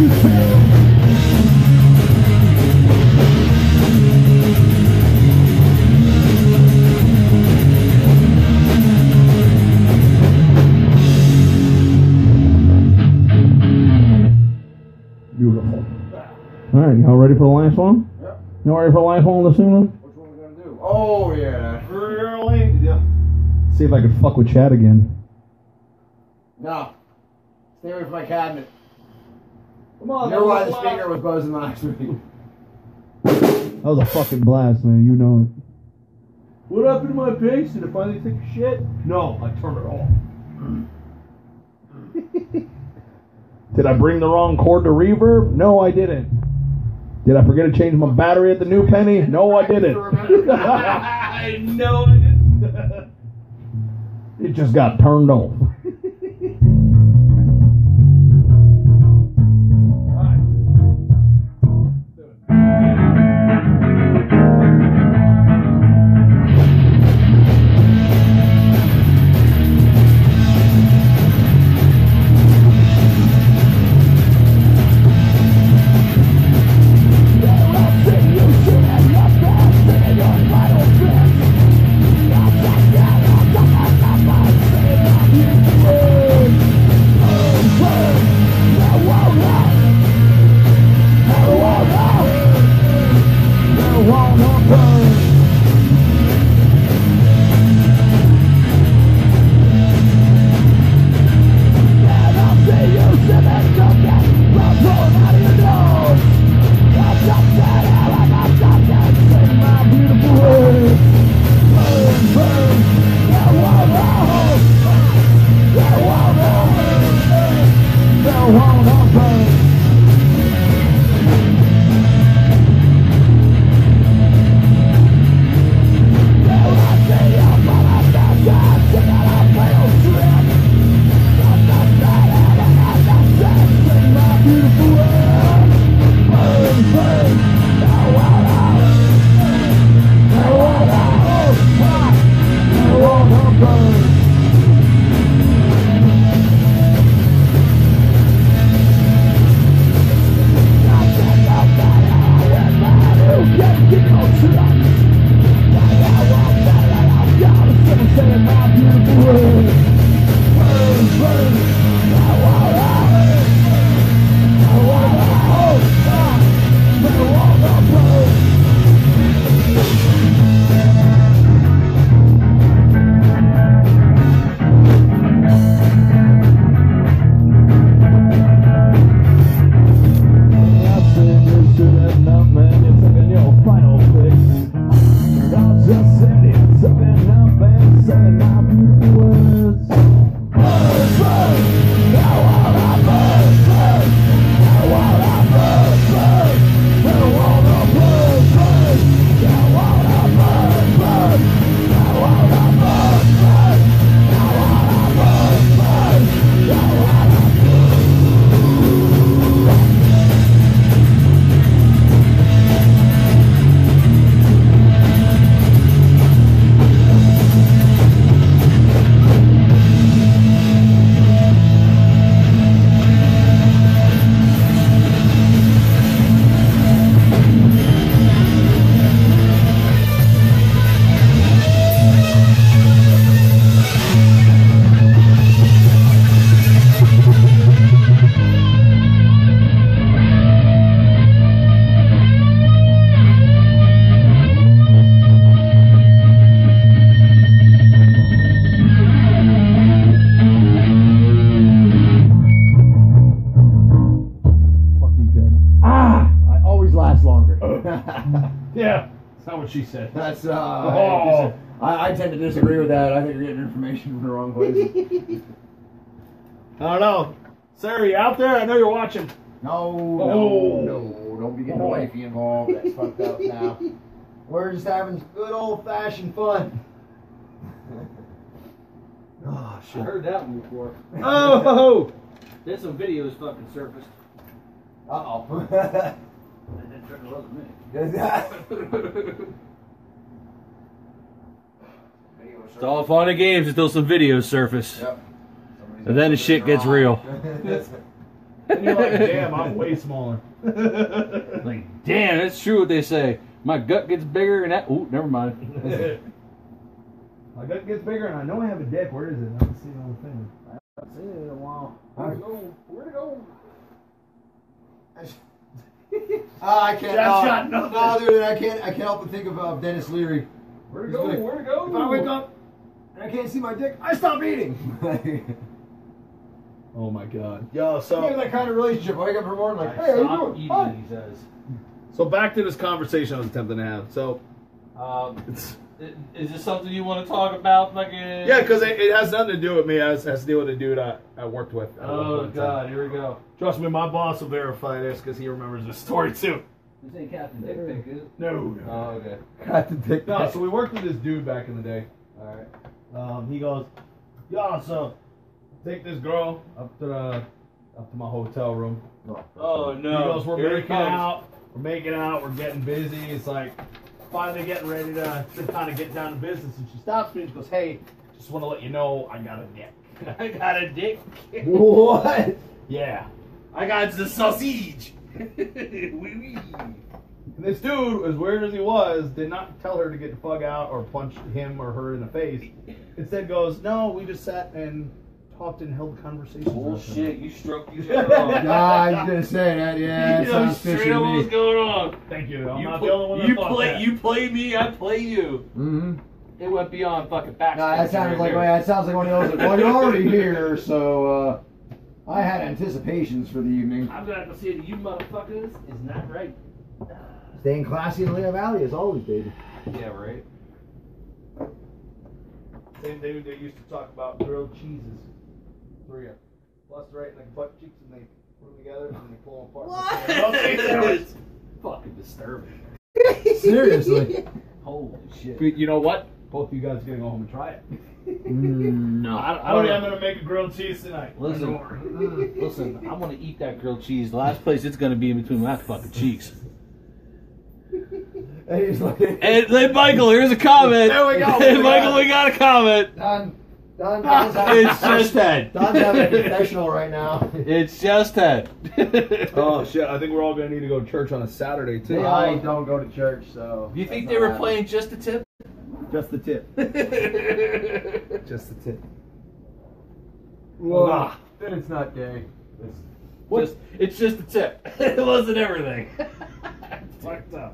Beautiful. All right, y'all ready for the last one? Yep. Y'all ready for the last one on the Suno? Which one are we gonna do? Oh yeah. Early. Yeah. See if I can fuck with Chad again. No. Stay away from my cabinet. Come on. You know why the loud. speaker was buzzing last week? That was a fucking blast, man. You know it. What happened to my bass? Did it finally take a shit? No, I turned it off. Did I bring the wrong cord to reverb? No, I didn't. Did I forget to change my battery at the new Penny? No, I didn't. I know I didn't. It just got turned off. Yeah, that's not what she said. That's, uh, Oh. I, I tend to disagree with that. I think you're getting information from the wrong place. I don't know. Sarah, you out there? I know you're watching. No, Oh. no, no. Don't be getting the Oh. wifey involved. That's fucked up now. We're just having good old-fashioned fun. Oh, I heard that one before. Oh! There's some videos fucking surfaced. Uh-oh. And it certainly wasn't me. It's all fun and games until some videos surface. Yep. And then the shit gets real. And you're like, damn, I'm way smaller. Like, damn, that's true what they say. My gut gets bigger and that. Ooh, never mind. My gut gets bigger and I know I have a dick. Where is it? I haven't seen the whole thing. I haven't seen it in a while. Where'd it go? Where'd it go? Oh, I can't. That's no, got nothing. No, dude, I can't. I can't help but think of uh, Dennis Leary. Where'd it go? Like, Where'd it go? If I wake up and I can't see my dick, I stop eating. Oh my god. Yo, So so that kind of relationship. I wake up in the morning like, I hey, how stop you doing? eating, Hi. he says. so back to this conversation I was attempting to have. So Um, it's i- is this something you want to talk about? Fucking. yeah, because it, it has nothing to do with me. It has, has to do with a dude I, I worked with. at one Oh point in time. god, here we go. Trust me, my boss will verify this because he remembers this story too. This ain't Captain Dick Pick, is it? No. Oh, okay. Got the dick. No, so we worked with this dude back in the day. Alright. Um, he goes, yo, so take this girl up to the up to my hotel room. Oh He no. goes, we're Here it making comes. out, we're making out, we're getting busy. It's like finally getting ready to, to kind of get down to business, and she stops me and she goes, hey, just want to let you know I got a dick. I got a dick. What? Yeah. I got the sausage. Wee wee. And this dude, as weird as he was, did not tell her to get the fuck out or punch him or her in the face. Instead goes, no, we just sat and talked and held conversations. Bullshit, you stroked each Nah, other off. I was gonna say that. Yeah, it You know sounds fishy straight to up me. what's going on. Thank you. I'm You, not pl- the only one that you thought play that. you play me, I play you. Mm-hmm. It went beyond fucking back. Nah, that sounded like that sounds like one of those. Like, well, you're already here, so uh, I had anticipations for the evening. I'm gonna have to say to you motherfuckers is not right. Staying classy in Lehigh Valley as always, baby. Yeah, right. Same dude that used to talk about grilled cheeses. Three of them. Plus right in the butt cheeks and they put them together and they pull them apart. It's fucking disturbing. Seriously. Holy shit. But you know what? Both of you guys are gonna go home and try it. Mm, no. I, I don't think I'm gonna make a grilled cheese tonight. Listen, mm, listen, I'm gonna eat that grilled cheese. The last place it's gonna be in between my fucking cheeks. And he's like, And hey, Michael, here's a comment. There we go. Hey, Michael, we got a comment. Don, Don, Don's having, It's just Ted. Don's having a confessional right now. It's just Ted. Oh shit! I think we're all gonna need to go to church on a Saturday too. I don't go to church, so. Do you think that's they not were happening. playing just a tip? Just the tip. Just the tip. Whoa. Nah. Then it's not gay. What? Just, it's just a tip. It wasn't everything. It's fucked up.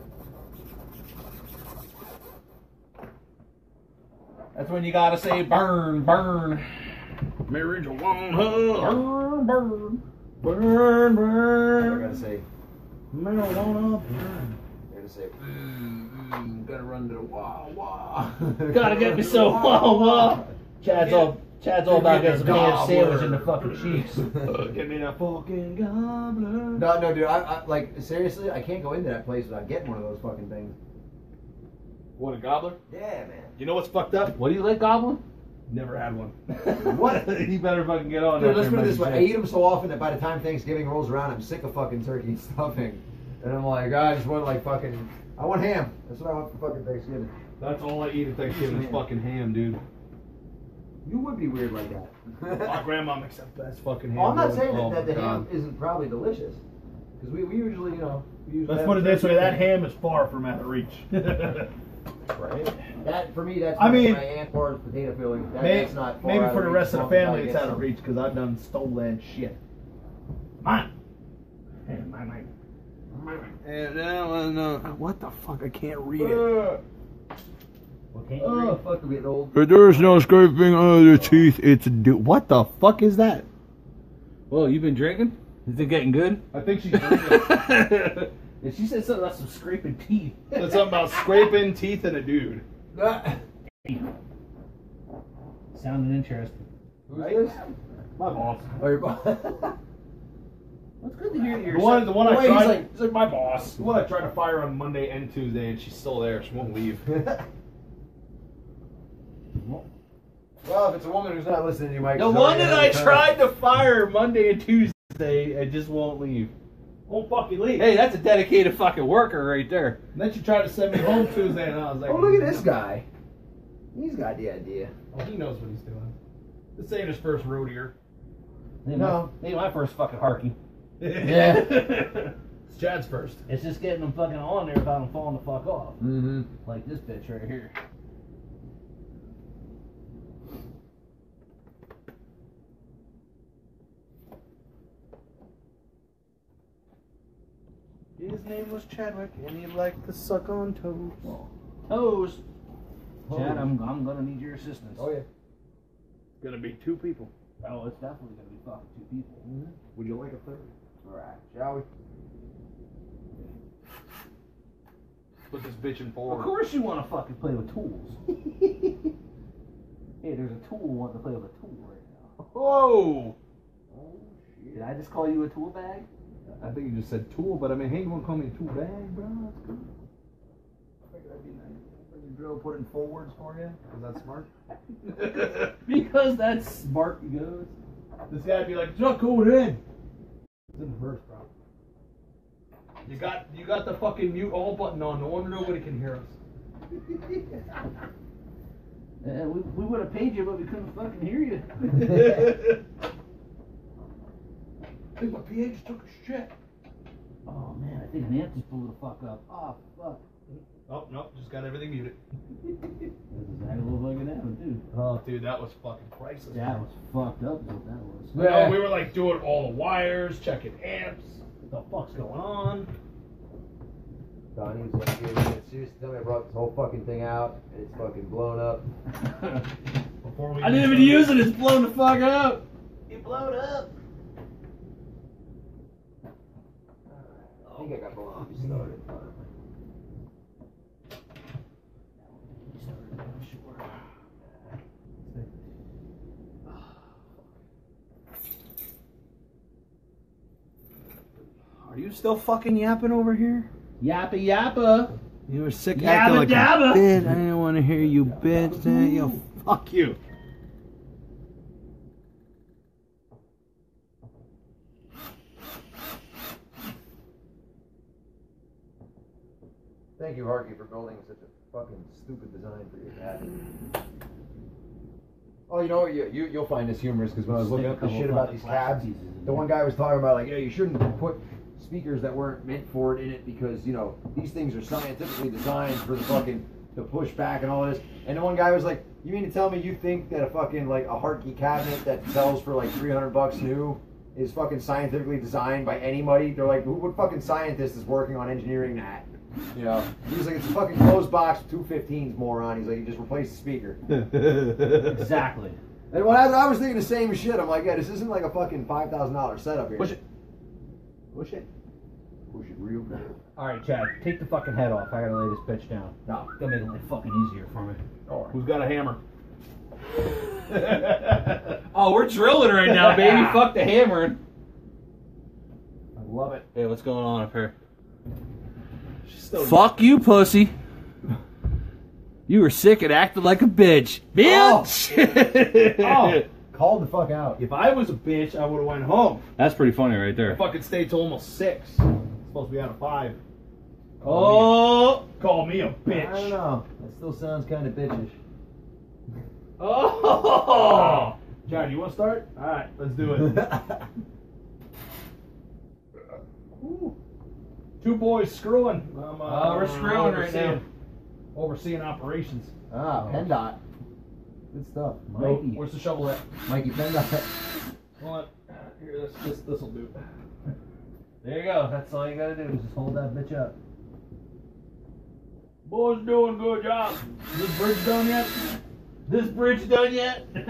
That's when you gotta say burn, burn. Marriage won't hug. Burn, burn. Burn, I burn. gotta say. Marijuana burn. I gotta say. Mm, gotta run to the wah wah. Gotta get me so wah wah. Chad's all, Chad's all about getting some ham Gobbler. sandwich in the fucking cheeks. Get me that fucking gobbler. No, no, dude. I, I like seriously. I can't go into that place without getting one of those fucking things. What, a gobbler? Yeah, man. You know what's fucked up? What do you like, Goblin? Never had one. What? You better fucking get on Dude, that. let's there, put it this way. Mikey I J. eat them so often that by the time Thanksgiving rolls around, I'm sick of fucking turkey and stuffing. And I'm like, God, I just want like fucking. I want ham. That's what I want for fucking Thanksgiving. That's all I eat at Thanksgiving is fucking ham, dude. You would be weird like that. My grandma makes the best fucking ham. Oh, I'm not dude. saying Oh, that, that the my ham God. isn't probably delicious. Because we, we usually, you know. We usually Let's have put it this way, turkey. that ham is far from out of reach. Right? That, for me, that's I my, mean, my Aunt Bar's potato filling. That, Maybe, that's not far maybe out for the reach rest as of the long as I family it's get out of some. reach because I've done stolen shit. Mine. Hey, mine, mine. Mine, mine. Uh, what the fuck? I can't read it. Well, can't you Oh. read? Fuck, we're getting old. But there's no scraping of the teeth. It's a do. What the fuck is that? Well, you been drinking? Is it getting good? I think she's drinking. And she said something about some scraping teeth. It's something about scraping teeth in a dude. Sounded interesting. Who's this? My boss. Oh, your boss. Well, it's good to hear that The you're one, the one I Wait, tried. he's like- he's like my boss. The one I tried to fire on Monday and Tuesday, and she's still there. She won't leave. Well, if it's a woman who's not listening to you, Mike. The she's one already that had I her turn. tried to fire Monday and Tuesday and just won't leave. Won't fucking leave. Hey, that's a dedicated fucking worker right there. And then she tried to send me home Tuesday, and I was like, Oh, look at this guy. He's got the idea. Oh, he knows what he's doing. This ain't his first rodeo. Maybe No. My, maybe my first fucking harky. Yeah. It's Chad's first. It's just getting them fucking on there without them falling the fuck off. Mm-hmm. Like this bitch right here. His name was Chadwick, and he liked to suck on toes. Toes. Chad, I'm, I'm gonna need your assistance. Oh, yeah. Gonna be two people. Oh, it's definitely gonna be fucking two people. Mm-hmm. Would you like a third? All right, shall we? Put this bitch in Of forward. course you want to fucking play with tools. Hey, there's a tool wanting to play with a tool right now. Whoa! Oh, shit. Did I just call you a tool bag? I think you just said tool, but I mean, he ain't gonna call me a tool bag, bro. That's good. I think that'd be nice. Bring the drill, put it in forwards for you. Is that smart? Because that's smart, he goes. This guy'd be like, it's not going in. It's in reverse, bro. You got you got the fucking mute all button on. No wonder nobody can hear us. Uh, we we would have paid you, but we couldn't fucking hear you. I think my P A just took a shit. Oh man, I think Nancy blew the fuck up. Oh fuck. Oh, no, just got everything muted. This is exactly what fucking happened, too. Oh, dude, that was fucking priceless. That was fucked up, is what that was. You know, we were like doing all the wires, checking amps. What the fuck's going on? Donnie was like, "You're seriously tell me I brought this whole fucking thing out, and it's fucking blown up." Before we I didn't even use it, it's blown the fuck up. It blown up. I think I got both of you started. Are you still fucking yapping over here? Yappa yappa. You were sick Yabba acting like dabba. a bitch. I didn't want to hear you, bitch. Eh, Yo, fuck you. Thank you, Harky, for building such a fucking stupid design for your cabin. Oh, you know what? You, you, you'll find this humorous because when I was looking up the shit about these cabs, the one guy was talking about, like, yeah, you shouldn't put speakers that weren't meant for it in it because, you know, these things are scientifically designed for the fucking, the push back and all this. And the one guy was like, you mean to tell me you think that a fucking, like, a Harky cabinet that sells for, like, three hundred bucks new is fucking scientifically designed by anybody? They're like, who, what fucking scientist is working on engineering that? You know, he was like, it's a fucking closed box, two fifteens, moron. He's like, you just replace the speaker. Exactly. And when I, I was thinking the same shit, I'm like, yeah, this isn't like a fucking five thousand dollar setup here. Push it. Push it. Push it real good. Alright, Chad, take the fucking head off. I gotta lay this bitch down. No. Gonna make it like fucking easier for me. All right. Who's got a hammer? Oh, we're drilling right now, baby. Fuck the hammering. I love it. Hey, what's going on up here? Still Fuck you, pussy. You were sick and acted like a bitch. Bitch! Oh. Called the fuck out. If I was a bitch, I would have went home. That's pretty funny right I there. fucking stayed till almost six. It's supposed to be out of five. Oh! Call me a bitch. I don't know. That still sounds kind of bitchish. Oh! John, you want to start? All right, let's do it. Ooh. Two boys screwing. I'm, uh, Oh, we're screwing right overseeing- now. Overseeing operations. Ah, PennDOT. Good stuff. Oh, Mikey. where's the shovel at? Mikey PennDOT. Hold on. Here, this this this will do. There you go. That's all you gotta do is just hold that bitch up. Boys doing a good job. Is this bridge done yet? This bridge done yet? You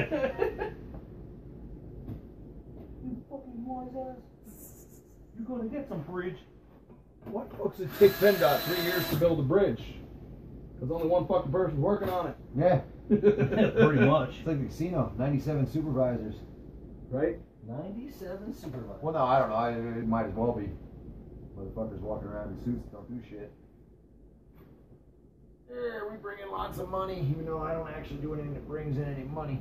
fucking wise ass. You're gonna get some bridge. What folks it take PennDOT three years to build a bridge? Because only one fucking person's working on it. Yeah. Pretty much. It's like the casino. ninety-seven supervisors. Right? ninety-seven supervisor. Well, no, I don't know. I, it might as well be. Motherfuckers walking around in suits don't do shit. Yeah, we bring in lots of money, even though I don't actually do anything that brings in any money.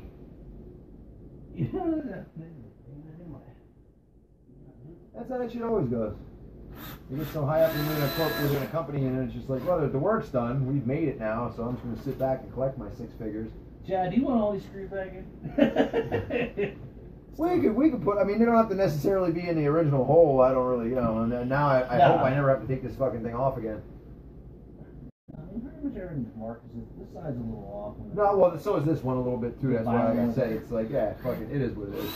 That's how that shit always goes. You get so high up within a, corp, within a company, and it's just like, well, the work's done. We've made it now, so I'm just going to sit back and collect my six figures. Chad, do you want all these screws back in? We could, we could put. I mean, they don't have to necessarily be in the original hole. I don't really, you know. And then now I, I No. hope I never have to take this fucking thing off again. I mean, pretty much everything's marked. This side's a little off. No, well, so is this one a little bit too. That's why, like I said, it's like, yeah, fucking, it is what it is.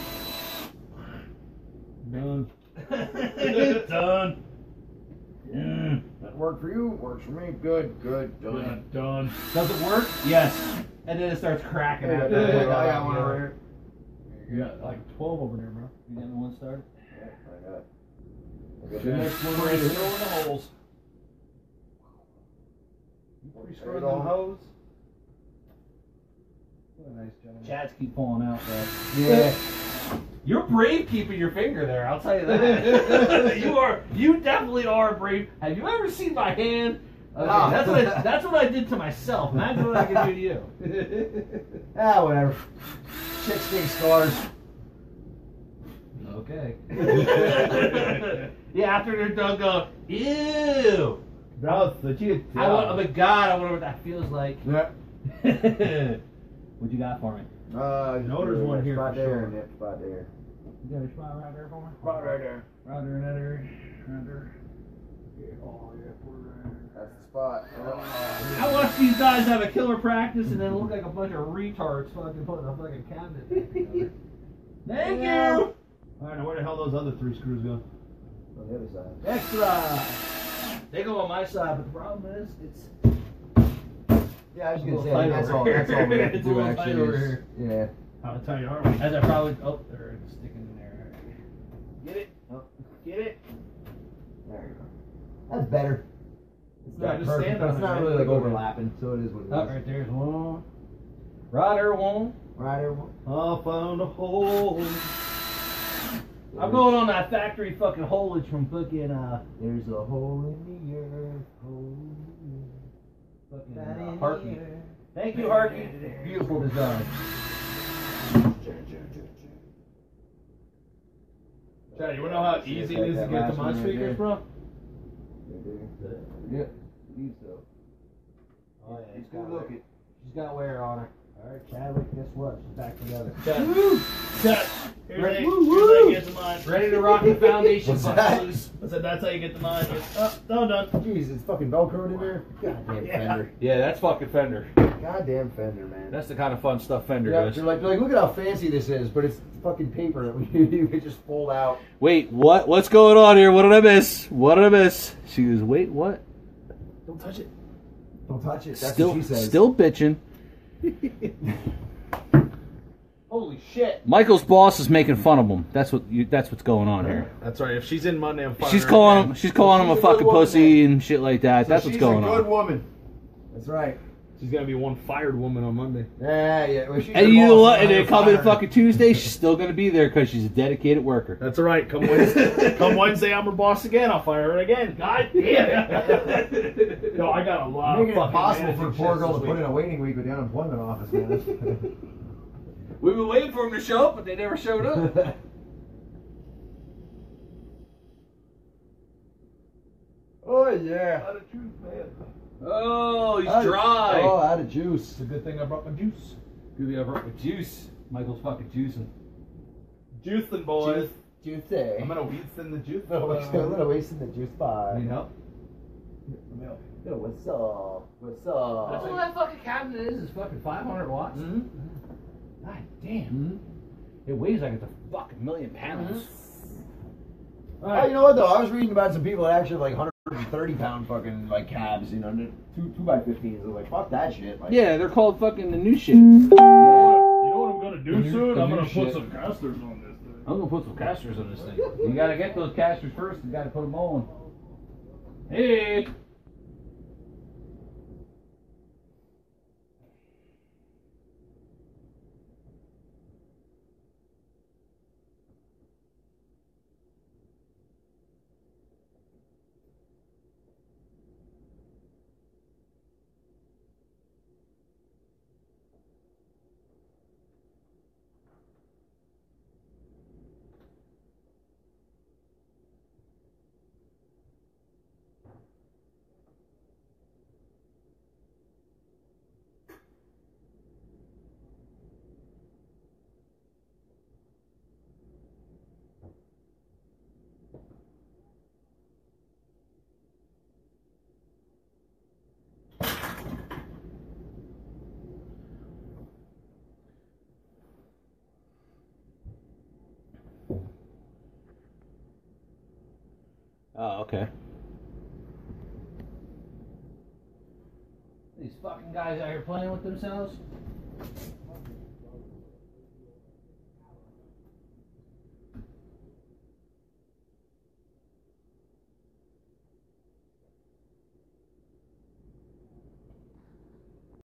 Done. Done. Mm. That worked for you. Works for me. Good, good, done. Yeah, done. Does it work? Yes. And then it starts cracking out. I got one over here. You got like twelve over there, bro. You got one started? Yeah, I got. I got The that. next one right here. Throw in the holes. You pre-screwed them hose? What a nice job. Chads keep falling out, bro. Yeah. You're brave keeping your finger there, I'll tell you that. you are, you definitely are brave. Have you ever seen my hand? Okay, Ah. that's, what I, that's what I did to myself. Imagine what I can do to you. Ah, whatever. Chicks think scars. Okay. Yeah, after they're done, go, ew. That's the shit. I want, oh my God, I wonder what that feels like. Yeah. What you got for me? Uh, know there's one here spot for there sure. and that spot there. You got a spot right there for me? Right, right there. Right there, right there, right there. Oh, yeah, put it right there. That's the spot. Yeah. I watched these guys have a killer practice and then look like a bunch of retards fucking putting a fucking cabinet back together. Thank Yeah. you! Alright, now where the hell those other three screws go? On the other side. Extra! They go on my side, but the problem is, it's Yeah, I was It's a gonna little say tight that's over all. here. That's all we have to It's a do little tight actually. over Is, here. yeah. How tight are we? as I probably, oh, they're sticking in there. Get it? Oh. Get it? There you go. That's better. It's Yeah, not just perfect, stand but on it's it, not man. really like overlapping, so it is what it is. Oh, right there's one. Right there, one. Right there. I found a hole. I'm going on that factory fucking holage from fucking, uh, There's a hole in the earth. Hole fucking in uh, the Harky. earth. Thank you, Harky. Beautiful design. Chad, you wanna know how easy it is to get to my speakers, bro? Yeah. Need so. Oh, yeah, It's good looking. She's got wear on her. Alright, Chadwick, guess what? She's back together. Chad, Chad, here's Ready? how you- here's how you get to mine. Ready to rock the foundation. What's fuck that? loose. I said that's how you get to mine. Oh, no, done. Jeez, it's fucking Velcroed in there. Goddamn Yeah. Fender. Yeah, that's fucking Fender. Goddamn Fender, man. That's the kind of fun stuff Fender Yeah, does. they're like, they're like, look at how fancy this is, but it's fucking paper that we you could just fold out. Wait, what? What's going on here? What did I miss? What did I miss? She goes, wait, what? Don't touch it. Don't touch it. That's still, what she says. still bitching. Holy shit. Michael's boss is making fun of him. That's what. You, that's what's going on here. That's right. If she's in Monday, I'm firing She's her calling again. him. She's calling him a She's a good fucking woman, pussy man. and shit like that. So That's what's she's going a good on. woman. That's right. She's gonna be one fired woman on Monday. Yeah, yeah. Well, she's And the you know boss, what? I'm And then gonna come in fire her. fucking Tuesday, she's still gonna be there because she's a dedicated worker. That's all right. Come Wednesday, come Wednesday, I'm her boss again. I'll fire her again. God damn it! No, I got a lot Making of it fucking impossible for a managing poor shifts girl this to put week. in a waiting week with the unemployment office, man. We've been waiting for him to show up, but they never showed up. Oh yeah. Out of truth, man. Oh, he's Out of- dry. Oh, out of juice. It's a good thing I brought my juice. Good thing I brought my juice. Michael's fucking juicing. Juicing, boys. Juice. I'm gonna weed in the juice. A little waste in the juice bar. Need help? Yo, what's up? What's That's all up? that fucking cabinet is, is fucking five hundred watts. Mm-hmm. God damn. It weighs like it's a fucking million pounds. Oh, you know what though? I was reading about some people that actually have like one hundred thirty pound fucking like cabs, you know, and they're two two by fifteens. They're like, fuck that shit. Like, Yeah, they're called fucking the new shit. You know what, you know what I'm gonna do The new- soon? the I'm new gonna shit. put some casters on this thing. I'm gonna put some casters on this thing. You gotta get those casters first. You gotta put them on. Hey. Oh, okay. These fucking guys out here playing with themselves.